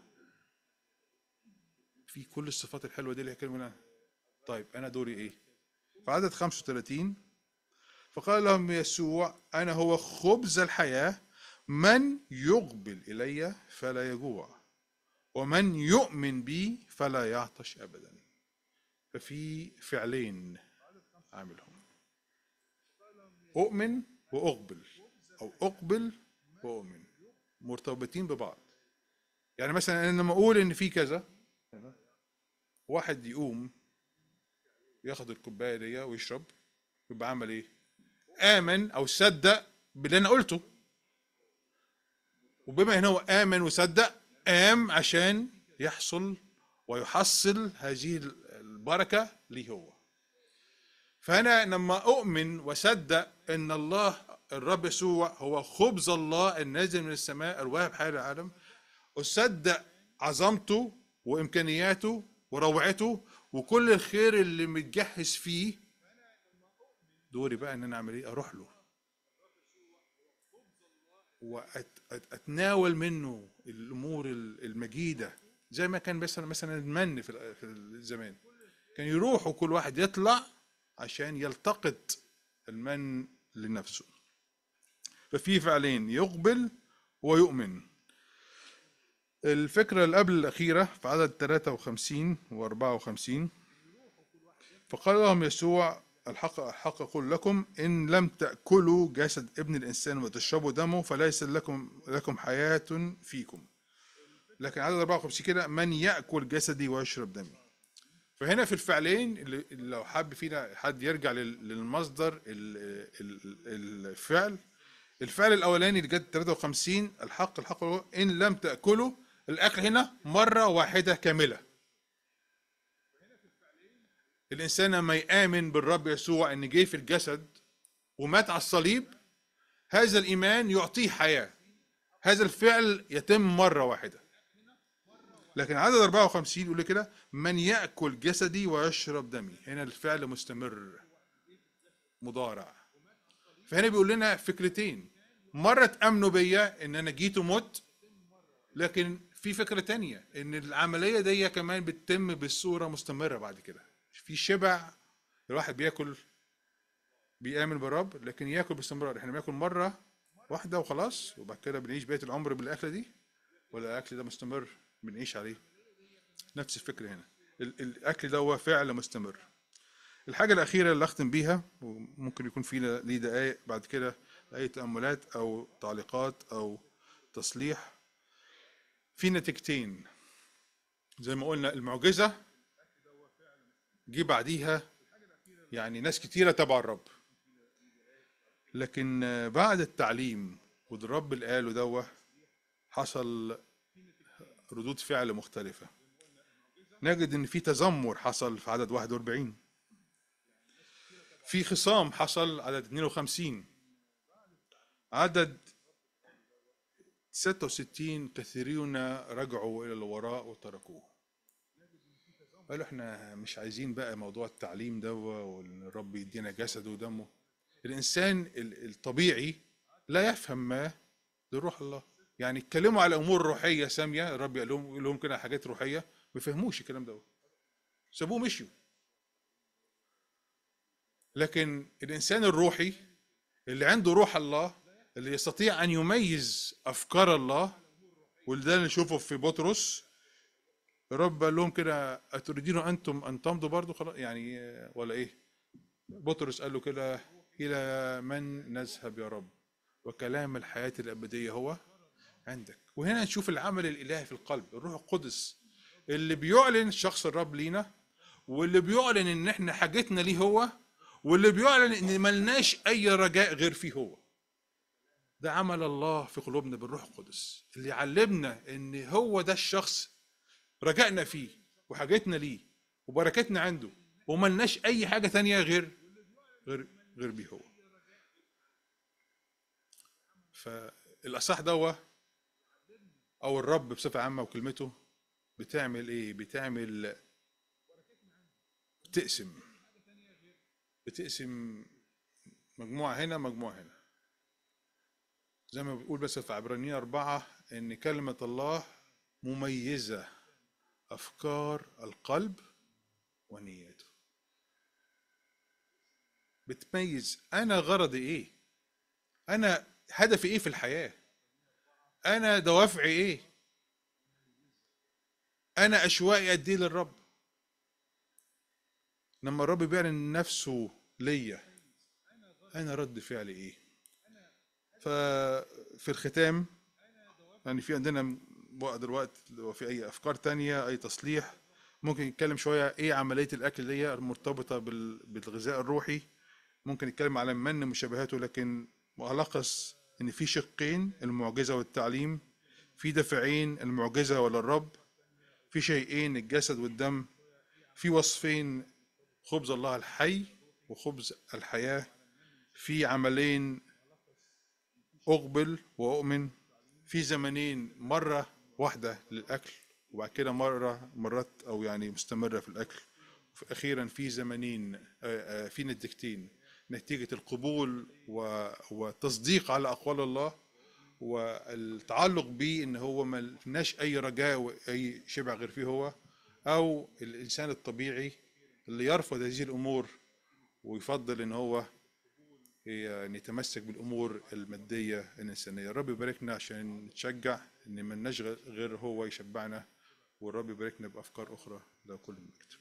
Speaker 4: في كل الصفات الحلوه دي اللي هيكلموا عنها. طيب انا دوري ايه؟ في عدد خمسة وثلاثين فقال لهم يسوع انا هو خبز الحياه، من يقبل إلي فلا يجوع، ومن يؤمن بي فلا يعطش أبدا. ففي فعلين عاملهم، أؤمن وأقبل، أو أقبل وأؤمن، مرتبطين ببعض. يعني مثلا أنا لما أقول إن في كذا، واحد يقوم ياخد الكوباية دي ويشرب، يبقى عمل إيه؟ آمن أو صدق باللي أنا قلته، وبما انه آمن وصدق قام عشان يحصل ويحصل هذه البركة ليه هو. فأنا لما أؤمن وصدق أن الله الرب يسوع هو خبز الله النازل من السماء الواهب حياة العالم، أصدق عظمته وإمكانياته وروعته وكل الخير اللي متجهز فيه، دوري بقى أن أنا أعمل إيه؟ أروح له واتناول منه الامور المجيده، زي ما كان مثلا مثلا المن في الزمان، كان يروحوا كل واحد يطلع عشان يلتقط المن لنفسه. ففي فعلين، يقبل ويؤمن. الفكره اللي قبل الاخيره في عدد ثلاثة وخمسين وأربعة وخمسين فقال لهم يسوع الحق الحق أقول لكم إن لم تأكلوا جسد ابن الإنسان وتشربوا دمه فليس لكم لكم حياة فيكم. لكن عدد أربعة وخمسين كده، من يأكل جسدي ويشرب دمي. فهنا في الفعلين اللي لو حب فينا حد يرجع للمصدر الفعل، الفعل الأولاني اللي جت ثلاثة وخمسين الحق الحق إن لم تأكلوا، الأكل هنا مرة واحدة كاملة. الإنسان لما يآمن بالرب يسوع إن جه في الجسد ومات على الصليب، هذا الإيمان يعطيه حياة، هذا الفعل يتم مرة واحدة. لكن عدد أربعة وخمسين يقول كده من يأكل جسدي ويشرب دمي، هنا الفعل مستمر مضارع. فهنا بيقول لنا فكرتين، مرة تأمنوا بيا إن أنا جيت ومت، لكن في فكرة تانية إن العملية دي كمان بتتم بالصورة مستمرة بعد كده. في شبع، الواحد بياكل بيآمن بالرب لكن ياكل باستمرار. احنا بناكل مره واحده وخلاص وبعد كده بنعيش بقيه العمر بالاكله دي، ولا الاكل ده مستمر بنعيش عليه؟ نفس الفكره هنا، الاكل ده هو فعل مستمر. الحاجه الاخيره اللي اختم بيها، وممكن يكون في لي دقائق بعد كده اي تاملات او تعليقات او تصليح، في نتيجتين زي ما قلنا. المعجزه جه بعديها يعني ناس كتيرة تبع الرب، لكن بعد التعليم والرب اللي قاله دوه حصل ردود فعل مختلفة. نجد ان في تذمر حصل في عدد واحد وأربعين، في خصام حصل عدد اثنين وخمسين، عدد ستة وستين كثيرون رجعوا الى الوراء وتركوه. قالوا احنا مش عايزين بقى موضوع التعليم ده وان الرب يدينا جسده ودمه. الانسان الطبيعي لا يفهم ما ده روح الله. يعني اتكلموا على امور روحيه ساميه، الرب قال لهم يقول لهم كده حاجات روحيه، ما بيفهموش الكلام ده، سابوه مشيوا. لكن الانسان الروحي اللي عنده روح الله، اللي يستطيع ان يميز افكار الله، وده اللي نشوفه في بطرس. الرب قال لهم كده اتريدون انتم ان تمضوا برضو خلاص يعني ولا ايه؟ بطرس قال له كده الى من نذهب يا رب وكلام الحياه الابديه هو عندك. وهنا نشوف العمل الالهي في القلب، الروح القدس اللي بيعلن شخص الرب لينا، واللي بيعلن ان احنا حاجتنا ليه هو، واللي بيعلن ان ملناش اي رجاء غير فيه هو. ده عمل الله في قلوبنا بالروح القدس اللي يعلمنا ان هو ده الشخص رجعنا فيه وحاجتنا ليه وبركتنا عنده، وملناش اي حاجة تانية غير غير غير بيه هو. فالاصح دوا او الرب بصفة عامة وكلمته بتعمل ايه؟ بتعمل بتقسم بتقسم مجموعة هنا مجموعة هنا، زي ما بيقول بس في عبرانيين أربعة إن كلمة الله مميزة أفكار القلب ونياته. بتميز أنا غرضي إيه، أنا هدفي إيه في الحياة، أنا دوافعي إيه، أنا أشواقي قد إيه للرب. لما الرب بيعلن نفسه ليا أنا رد فعلي إيه. ففي الختام يعني في عندنا وقت دلوقتي لو في اي افكار تانية اي تصليح ممكن نتكلم شوية ايه عملية الاكل دي مرتبطة بالغذاء الروحي. ممكن نتكلم على من مشابهاته، لكن ملخص ان في شقين، المعجزة والتعليم، في دافعين، المعجزة ولا الرب، في شيئين، الجسد والدم، في وصفين، خبز الله الحي وخبز الحياة، في عملين، اقبل واؤمن، في زمنين، مرة واحدة للأكل وبعد كده مرة مرات أو يعني مستمرة في الأكل، أخيرا في زمنين في نتيجتين، نتيجة القبول والتصديق على أقوال الله والتعلق به إن هو ما لناش أي رجاء وأي شبع غير فيه هو، أو الإنسان الطبيعي اللي يرفض هذه الأمور ويفضل إن هو يعني يتمسك بالامور الماديه الانسانيه. الرب يباركنا عشان نتشجع ان ملناش غير هو يشبعنا، والرب يباركنا بافكار اخرى. له كل المجد.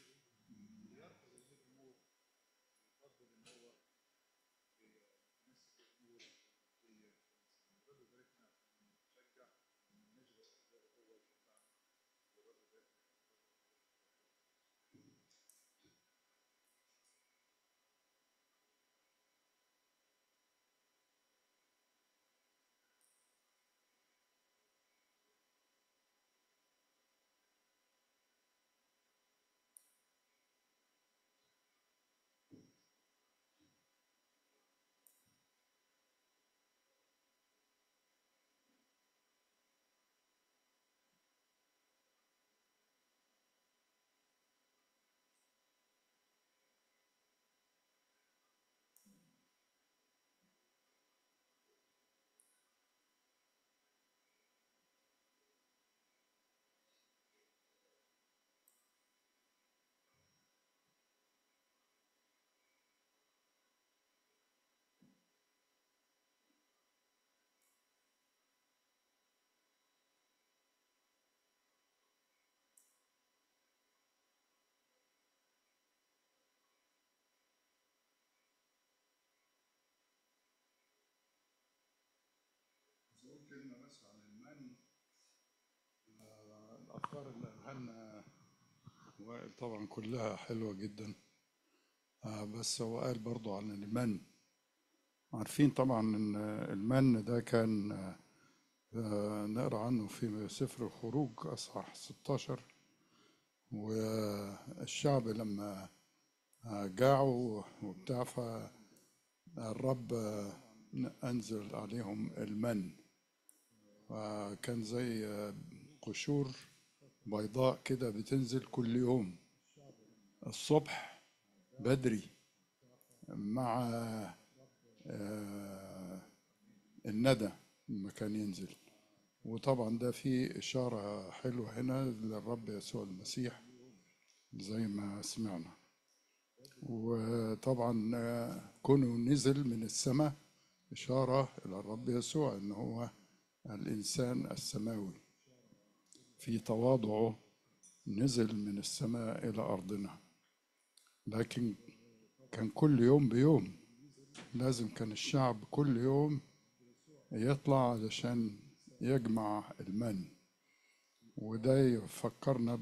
Speaker 4: كلمة بس عن المن. الأفكار اللي قالها لنا وائل طبعا كلها حلوة جدا، بس هو قال برضو عن المن. عارفين طبعا ان المن ده كان نقرأ عنه في سفر الخروج أصحاح ستة عشر، والشعب لما جاعوا وبتاع فالرب أنزل عليهم المن، وكان زي قشور بيضاء كده بتنزل كل يوم الصبح بدري مع الندى
Speaker 2: لما كان ينزل. وطبعا ده فيه إشارة حلوة هنا للرب يسوع المسيح زي ما سمعنا. وطبعا آه، كونه نزل من السماء إشارة إلى الرب يسوع إن هو الإنسان السماوي في تواضعه نزل من السماء إلى أرضنا. لكن كان كل يوم بيوم لازم كان الشعب كل يوم يطلع علشان يجمع المن. وده يفكرنا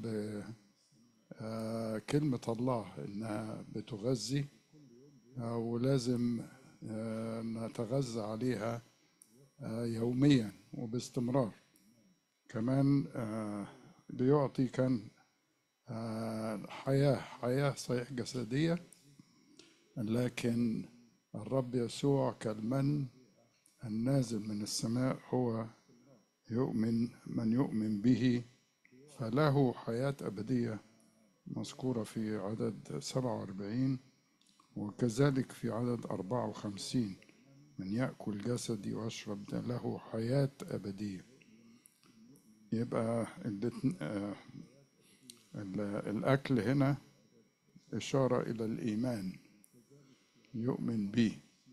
Speaker 2: بكلمة الله إنها بتغذي، آه، ولازم آه، نتغذى عليها آه، يوميا وباستمرار. كمان آه، بيعطي كان آه، حياة حياة صحيح جسدية، لكن الرب يسوع كالمن النازل من السماء هو يؤمن من يؤمن به فله حياة أبدية، مذكورة في عدد سبعة وأربعين، وكذلك في عدد أربعة وخمسين من يأكل جسدي ويشرب له حياة أبدية. يبقى الاتن- آه، ال- الأكل هنا إشارة إلى الإيمان، يؤمن به.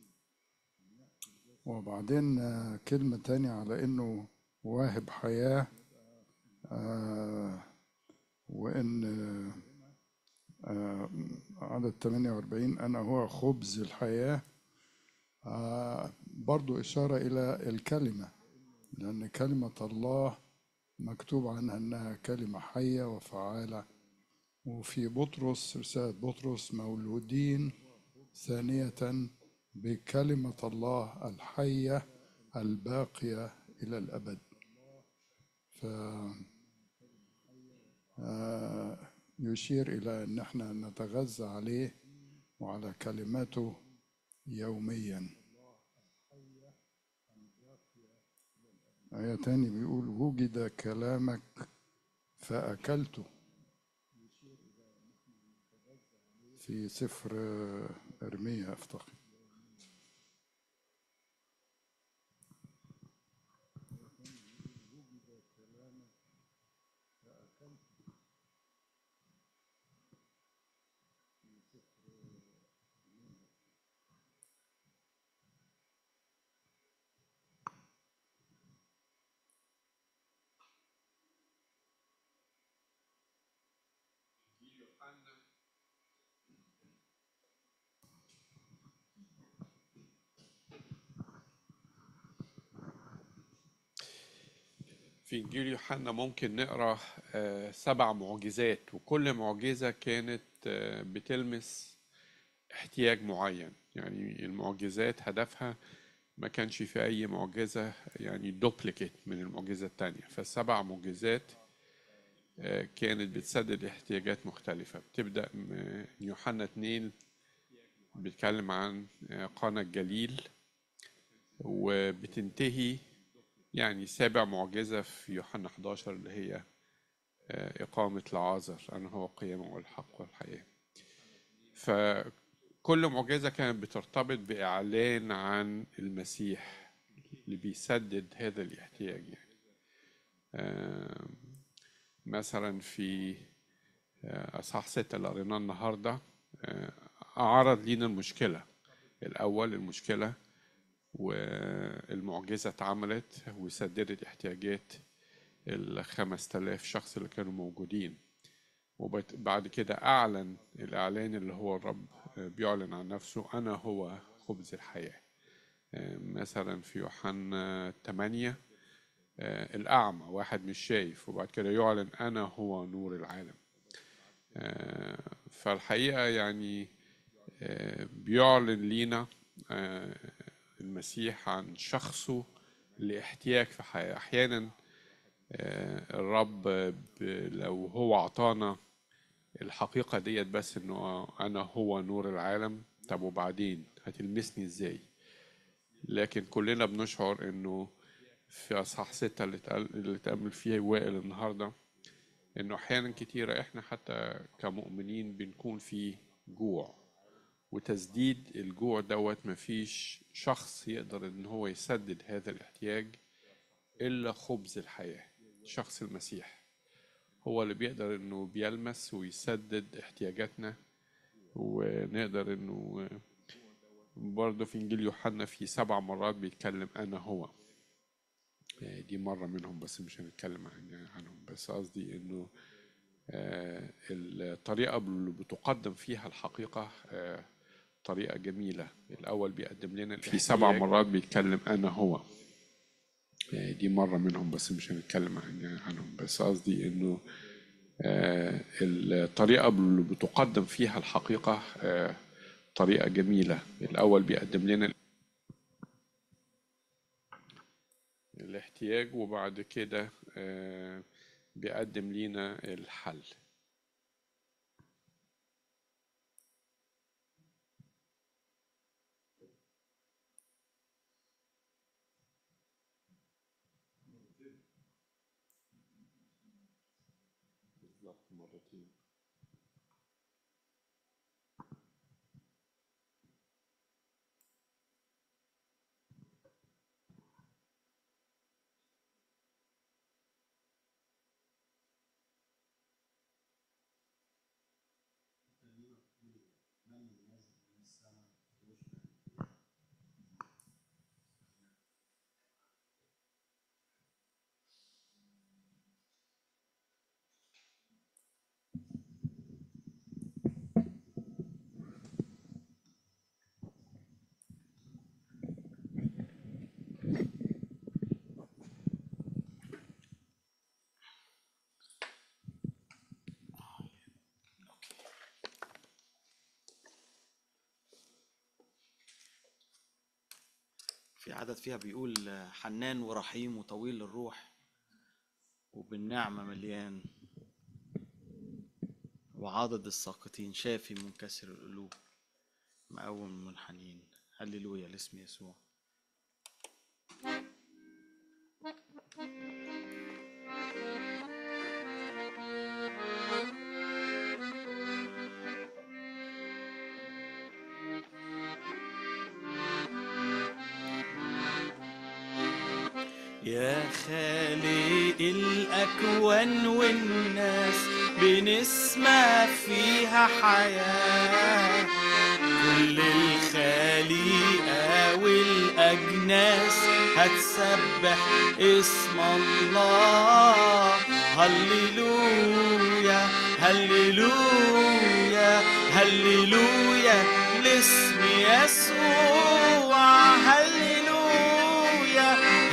Speaker 2: وبعدين آه، كلمة تانية على إنه واهب حياة، آه، وإن آه، عدد ثمانية وأربعين أنا هو خبز الحياة، آه، برضو إشارة إلى الكلمة، لأن كلمة الله مكتوب عنها أنها كلمة حية وفعالة. وفي بطرس رسالة بطرس مولودين ثانية بكلمة الله الحية الباقية إلى الأبد. ف آه، يشير إلى أن احنا نتغذى عليه وعلى كلماته يوميا. آية تاني بيقول وجد كلامك فأكلته، في سفر إرميا أفتقد.
Speaker 3: في إنجيل يوحنا ممكن نقرأ آه، سبع معجزات، وكل معجزة كانت آه، بتلمس احتياج معين. يعني المعجزات هدفها ما كانش في أي معجزة يعني دوبليكيت من المعجزة التانية. فالسبع معجزات آه، كانت بتسدد احتياجات مختلفة. بتبدأ من يوحنا اتنين بيتكلم عن آه، قانا الجليل، وبتنتهي يعني سابع معجزة في يوحنا حداشر اللي هي آه، إقامة لعازر، أنا هو القيامة والحق والحياة. فكل معجزة كانت بترتبط بإعلان عن المسيح اللي بيسدد هذا الاحتياج. يعني آه، مثلا في آه، أصحاح ستة اللي قريناه النهاردة آه، عرض لينا المشكلة الأول، المشكلة والمعجزة اتعملت وسددت احتياجات الخمس تلاف شخص اللي كانوا موجودين. وبعد كده أعلن الإعلان اللي هو الرب بيعلن عن نفسه أنا هو خبز الحياة. مثلا في يوحنا ثمانية الأعمى واحد مش شايف، وبعد كده يعلن أنا هو نور العالم. فالحقيقة يعني بيعلن لينا المسيح عن شخصه لاحتياج في حياة. أحيانا الرب لو هو عطانا الحقيقة ديت بس إنه أنا هو نور العالم، طب وبعدين هتلمسني إزاي؟ لكن كلنا بنشعر إنه في أصحاح ستة اللي اللي تأمل فيه وائل النهاردة، إنه أحيانا كتيرة إحنا حتى كمؤمنين بنكون في جوع، وتسديد الجوع دوت مفيش شخص يقدر إن هو يسدد هذا الاحتياج إلا خبز الحياة، شخص المسيح هو اللي بيقدر إنه بيلمس ويسدد احتياجاتنا. ونقدر إنه برضه في إنجيل يوحنا في سبع مرات بيتكلم أنا هو. دي مرة منهم بس مش هنتكلم عنهم، بس قصدي إنه الطريقة اللي بتقدم فيها الحقيقة طريقة جميلة. الأول بيقدم لنا في سبع مرات بيتكلم أنا هو. دي مرة منهم بس مش هنتكلم عنهم، بس قصدي إنه الطريقة اللي بتقدم فيها الحقيقة طريقة جميلة. الأول بيقدم لنا الاحتياج وبعد كده بيقدم لنا الحل. بالظبط مرتين.
Speaker 1: في عدد فيها بيقول حنان ورحيم وطويل الروح وبالنعمة مليان وعاضد الساقطين شافي منكسر القلوب مقوم المنحنين. هللويا لاسم يسوع. يا خالق الأكوان والناس بنسمع فيها حياة، كل الخليقة والأجناس هتسبح اسم الله. هللويا هللويا هللويا لاسم يسوع. هللويا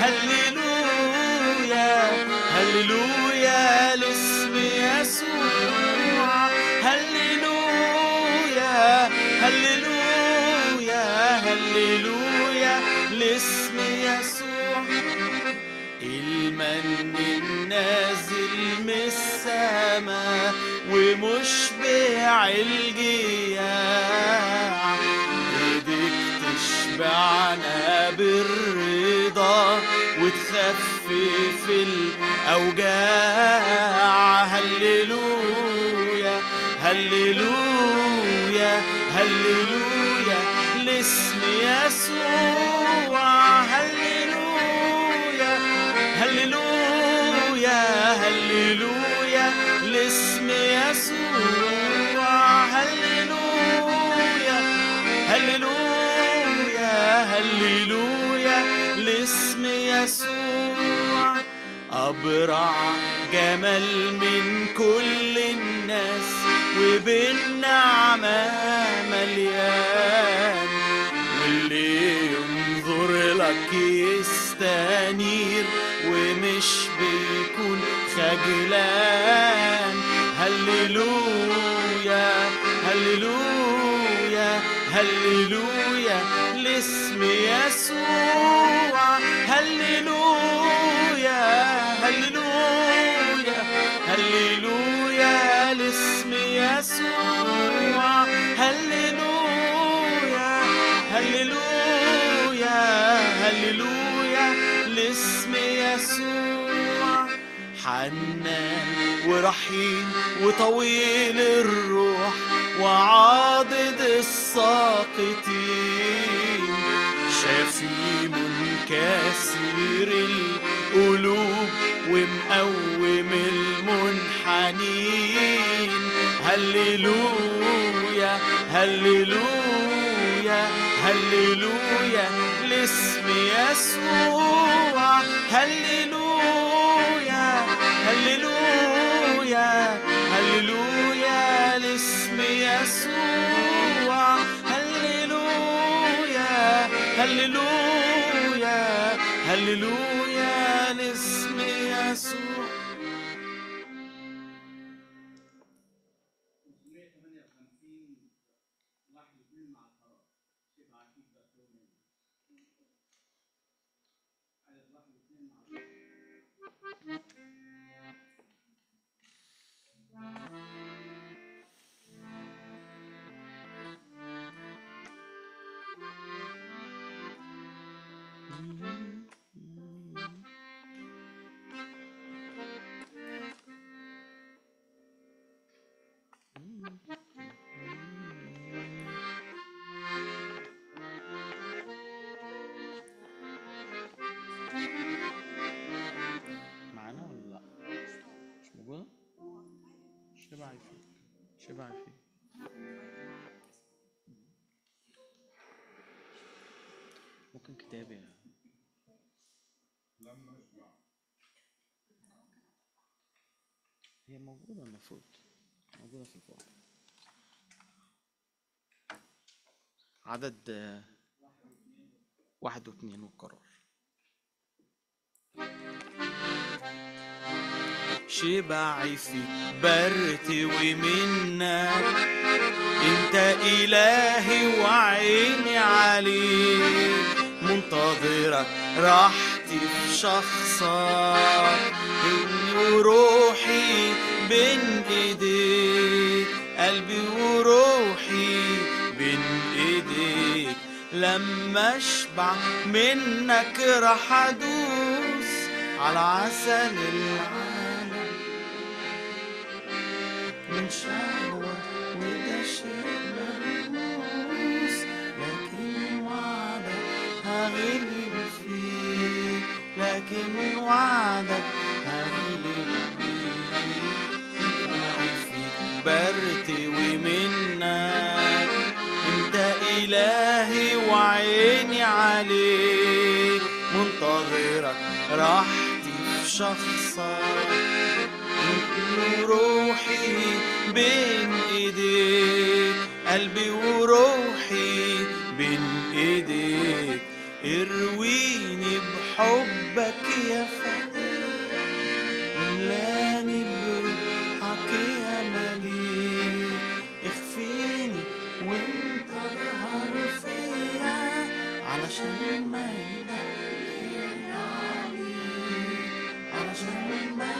Speaker 1: هللويا هللويا لاسم يسوع. هللويا هللويا هللويا لاسم يسوع. المن النازل من السماء ومشبع الجياع، ايدك تشبعنا بالرضا وتخفف الأوجاع. هللويا هللويا هللويا لاسم يسوع. هللويا هللويا هللويا لاسم يسوع. هللويا هللويا هللويا لاسم يسوع. أبرع جمال من كل الناس وبالنعمة مليان، واللي ينظر لك يستنير ومش بيكون خجلان. هللويا هللويا هللويا لاسم يسوع. هللويا هللويا هللويا لاسم يسوع. هللويا هللويا هللويا لاسم يسوع. حنان ورحيم وطويل الروح وعاضد الساقطين، شاف عظيم كثير القلوب ومقوم المنحنين. هللويا هللويا هللويا لاسم يسوع. هللويا هللويا هللويا لاسم يسوع. هللويا هللويا هللويا لاسم يسوع. معانا ولا لا؟ مش موجودة؟ شبعي فيك شبعي فيك. ممكن كتابي هي موجودة، المفروض موجودة في الفوق. عدد آه، واحد واثنين والقرار. شبعي فيك برتوي منك، انت الهي وعيني عليك، منتظرك راحتي في شخصك، اني وروحي بين ايديك، قلبي وروحي بين ايديك، لما اشبع منك راح ادوس على عسل العالم من شهوة، وده شيء ملموس، لكن وعدك هغلب فيه، لكن وعدك هغلب فيه، برتوي منك، انت الهي وعيني عليك، منتظرك راحتي في شخصك، وروحي بين ايديك، قلبي وروحي بين ايديك، ارويني بحبك يا فتى، ملاني بروحك يا مليك، اخفيني وانت ظهر فيا، علشان ما يضايقني عليك، علشان ما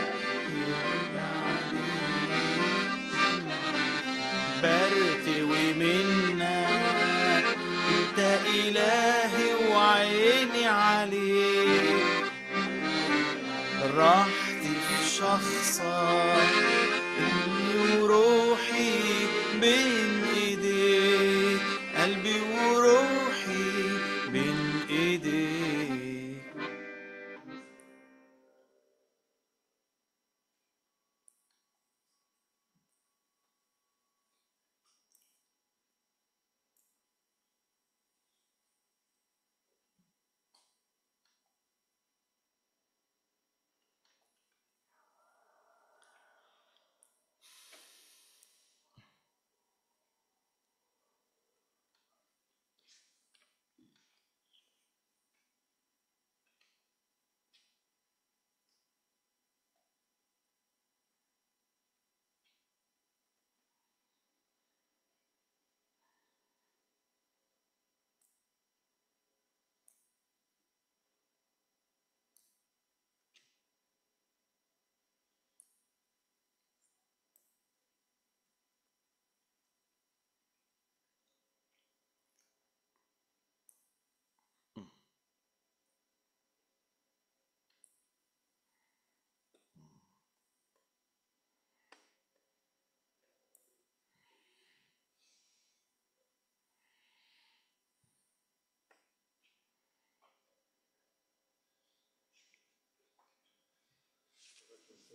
Speaker 1: برتوي منك، انت الهي وعيني عليك، راحتي في شخصك، اني وروحي بين ايديك، قلبي وروحي بين ايديك.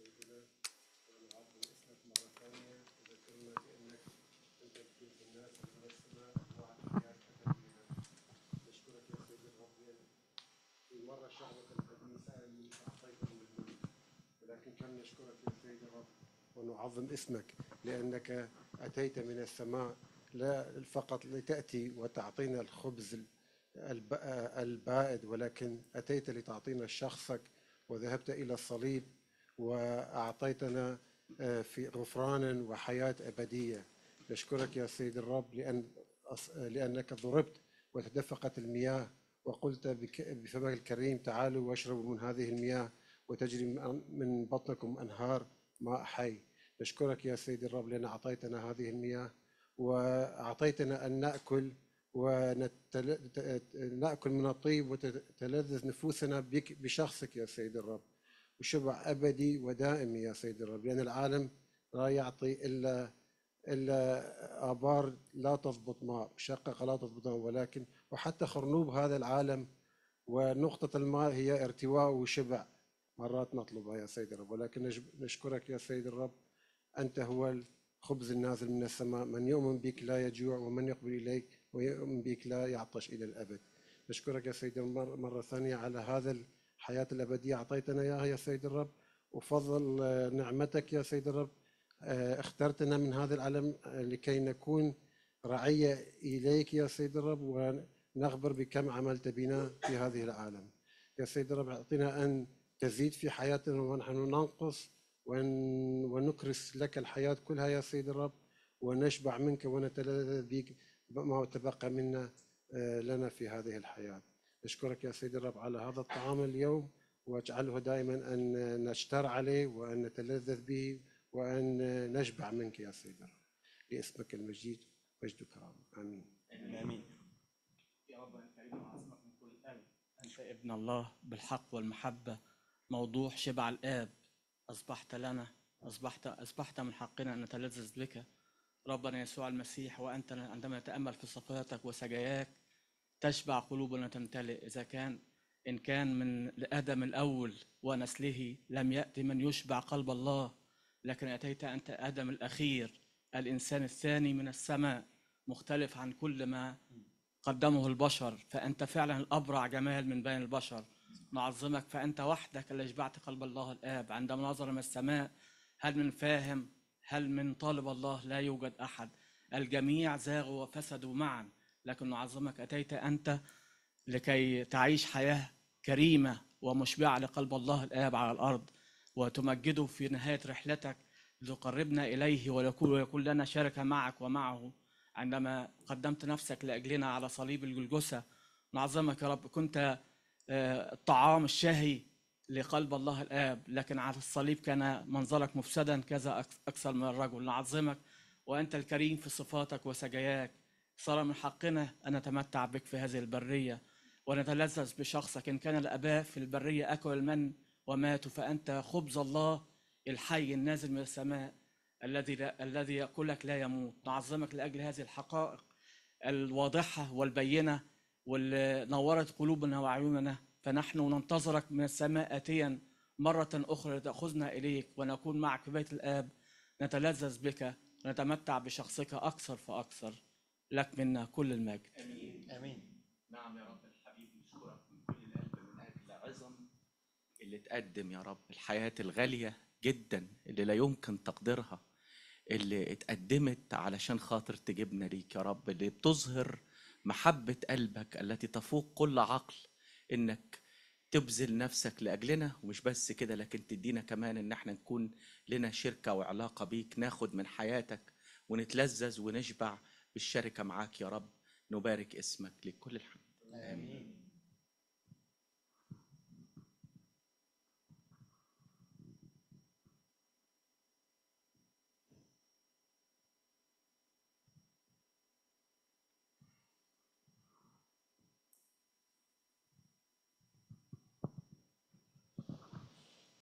Speaker 5: سيدنا ونعظم اسمك مرة ثانية وذكرنا بأنك أنت تجيب الناس من السماء أنواع الحياة الأبدية. نشكرك يا سيدي الرب لأن في مرة شعبك القديم سألني فأعطيتهم الملك، ولكن كم نشكرك يا سيدي الرب ونعظم اسمك لأنك أتيت من السماء لا فقط لتأتي وتعطينا الخبز البائد، ولكن أتيت لتعطينا شخصك وذهبت إلى الصليب وأعطيتنا في غفرانا وحياة أبدية. نشكرك يا سيد الرب لأن لأنك ضربت وتدفقت المياه وقلت بفمك الكريم تعالوا واشربوا من هذه المياه وتجري من بطنكم أنهار ماء حي. نشكرك يا سيد الرب لأن أعطيتنا هذه المياه وأعطيتنا أن نأكل ونأكل من الطيب وتتلذذ نفوسنا بك بشخصك يا سيد الرب، وشبع أبدي ودائم يا سيد الرب، لأن العالم لا يعطي إلا إلا آبار لا تضبط ماء، شقق لا تضبط ماء، ولكن وحتى خرنوب هذا العالم ونقطة الماء هي ارتواء وشبع مرات نطلبها يا سيد الرب. ولكن نشكرك يا سيد الرب أنت هو الخبز النازل من السماء، من يؤمن بك لا يجوع ومن يقبل إليك ويؤمن بك لا يعطش إلى الأبد. نشكرك يا سيد الرب مرة ثانية على هذا الحياة الأبدية أعطيتنا إياها يا سيد الرب، وفضل نعمتك يا سيد الرب اخترتنا من هذا العالم لكي نكون رعية إليك يا سيد الرب ونخبر بكم عملت بنا في هذه العالم. يا سيد الرب أعطينا أن تزيد في حياتنا ونحن ننقص ونكرس لك الحياة كلها يا سيد الرب، ونشبع منك ونتلذذ بك ما تبقى منا لنا في هذه الحياة. نشكرك يا سيد الرب على هذا الطعام اليوم، واجعله دائما أن نشتر عليه وأن نتلذذ به وأن نشبع منك يا سيد الرب، لاسمك المجيد مجد وكرامة. آمين.
Speaker 1: آمين. يا رب الكريم أعظمك من كل قلب، أنت ابن الله بالحق والمحبة، موضوع شبع الآب، أصبحت لنا أصبحت أصبحت من حقنا أن نتلذذ بك ربنا يسوع المسيح. وأنت عندما نتأمل في صفاتك وسجاياك تشبع قلوبنا تمتلئ. إذا كان إن كان من آدم الأول ونسله لم يأتي من يشبع قلب الله، لكن أتيت أنت آدم الأخير الإنسان الثاني من السماء، مختلف عن كل ما قدمه البشر، فأنت فعلا الأبرع جمال من بين البشر. نعظمك فأنت وحدك اللي شبعت قلب الله الآب. عندما نظر من السماء هل من فاهم هل من طالب الله؟ لا يوجد أحد، الجميع زاغوا وفسدوا معا، لكن نعظمك أتيت أنت لكي تعيش حياة كريمة ومشبعة لقلب الله الآب على الأرض، وتمجده في نهاية رحلتك لتقربنا إليه ويكون لنا شركة معك ومعه عندما قدمت نفسك لأجلنا على صليب الجلجثة. نعظمك يا رب، كنت الطعام الشهي لقلب الله الآب، لكن على الصليب كان منظرك مفسدا كذا أكثر من الرجل. نعظمك وأنت الكريم في صفاتك وسجاياك. صار من حقنا أن نتمتع بك في هذه البرية ونتلذذ بشخصك. إن كان الآباء في البرية أكلوا المن وماتوا، فأنت خبز الله الحي النازل من السماء الذي الذي يأكلك لا يموت. نعظمك لأجل هذه الحقائق الواضحة والبينة واللي نورت قلوبنا وعيوننا، فنحن ننتظرك من السماء آتيا مرة أخرى لتأخذنا إليك ونكون معك في بيت الآب، نتلذذ بك ونتمتع بشخصك أكثر فأكثر. لك منا كل المجد.
Speaker 6: امين امين. نعم يا رب الحبيب، نشكرك من كل القلب من اجل عظم اللي تقدم يا رب، الحياه الغاليه جدا اللي لا يمكن تقديرها، اللي اتقدمت علشان خاطر تجيبنا ليك يا رب، اللي بتظهر محبه قلبك التي تفوق كل عقل، انك تبذل نفسك لاجلنا، ومش بس كده لكن تدينا كمان ان احنا نكون لنا شركه وعلاقه بيك، ناخد من حياتك ونتلذذ ونشبع بالشركة معاك يا رب. نبارك اسمك لكل الحمد.
Speaker 1: آمين.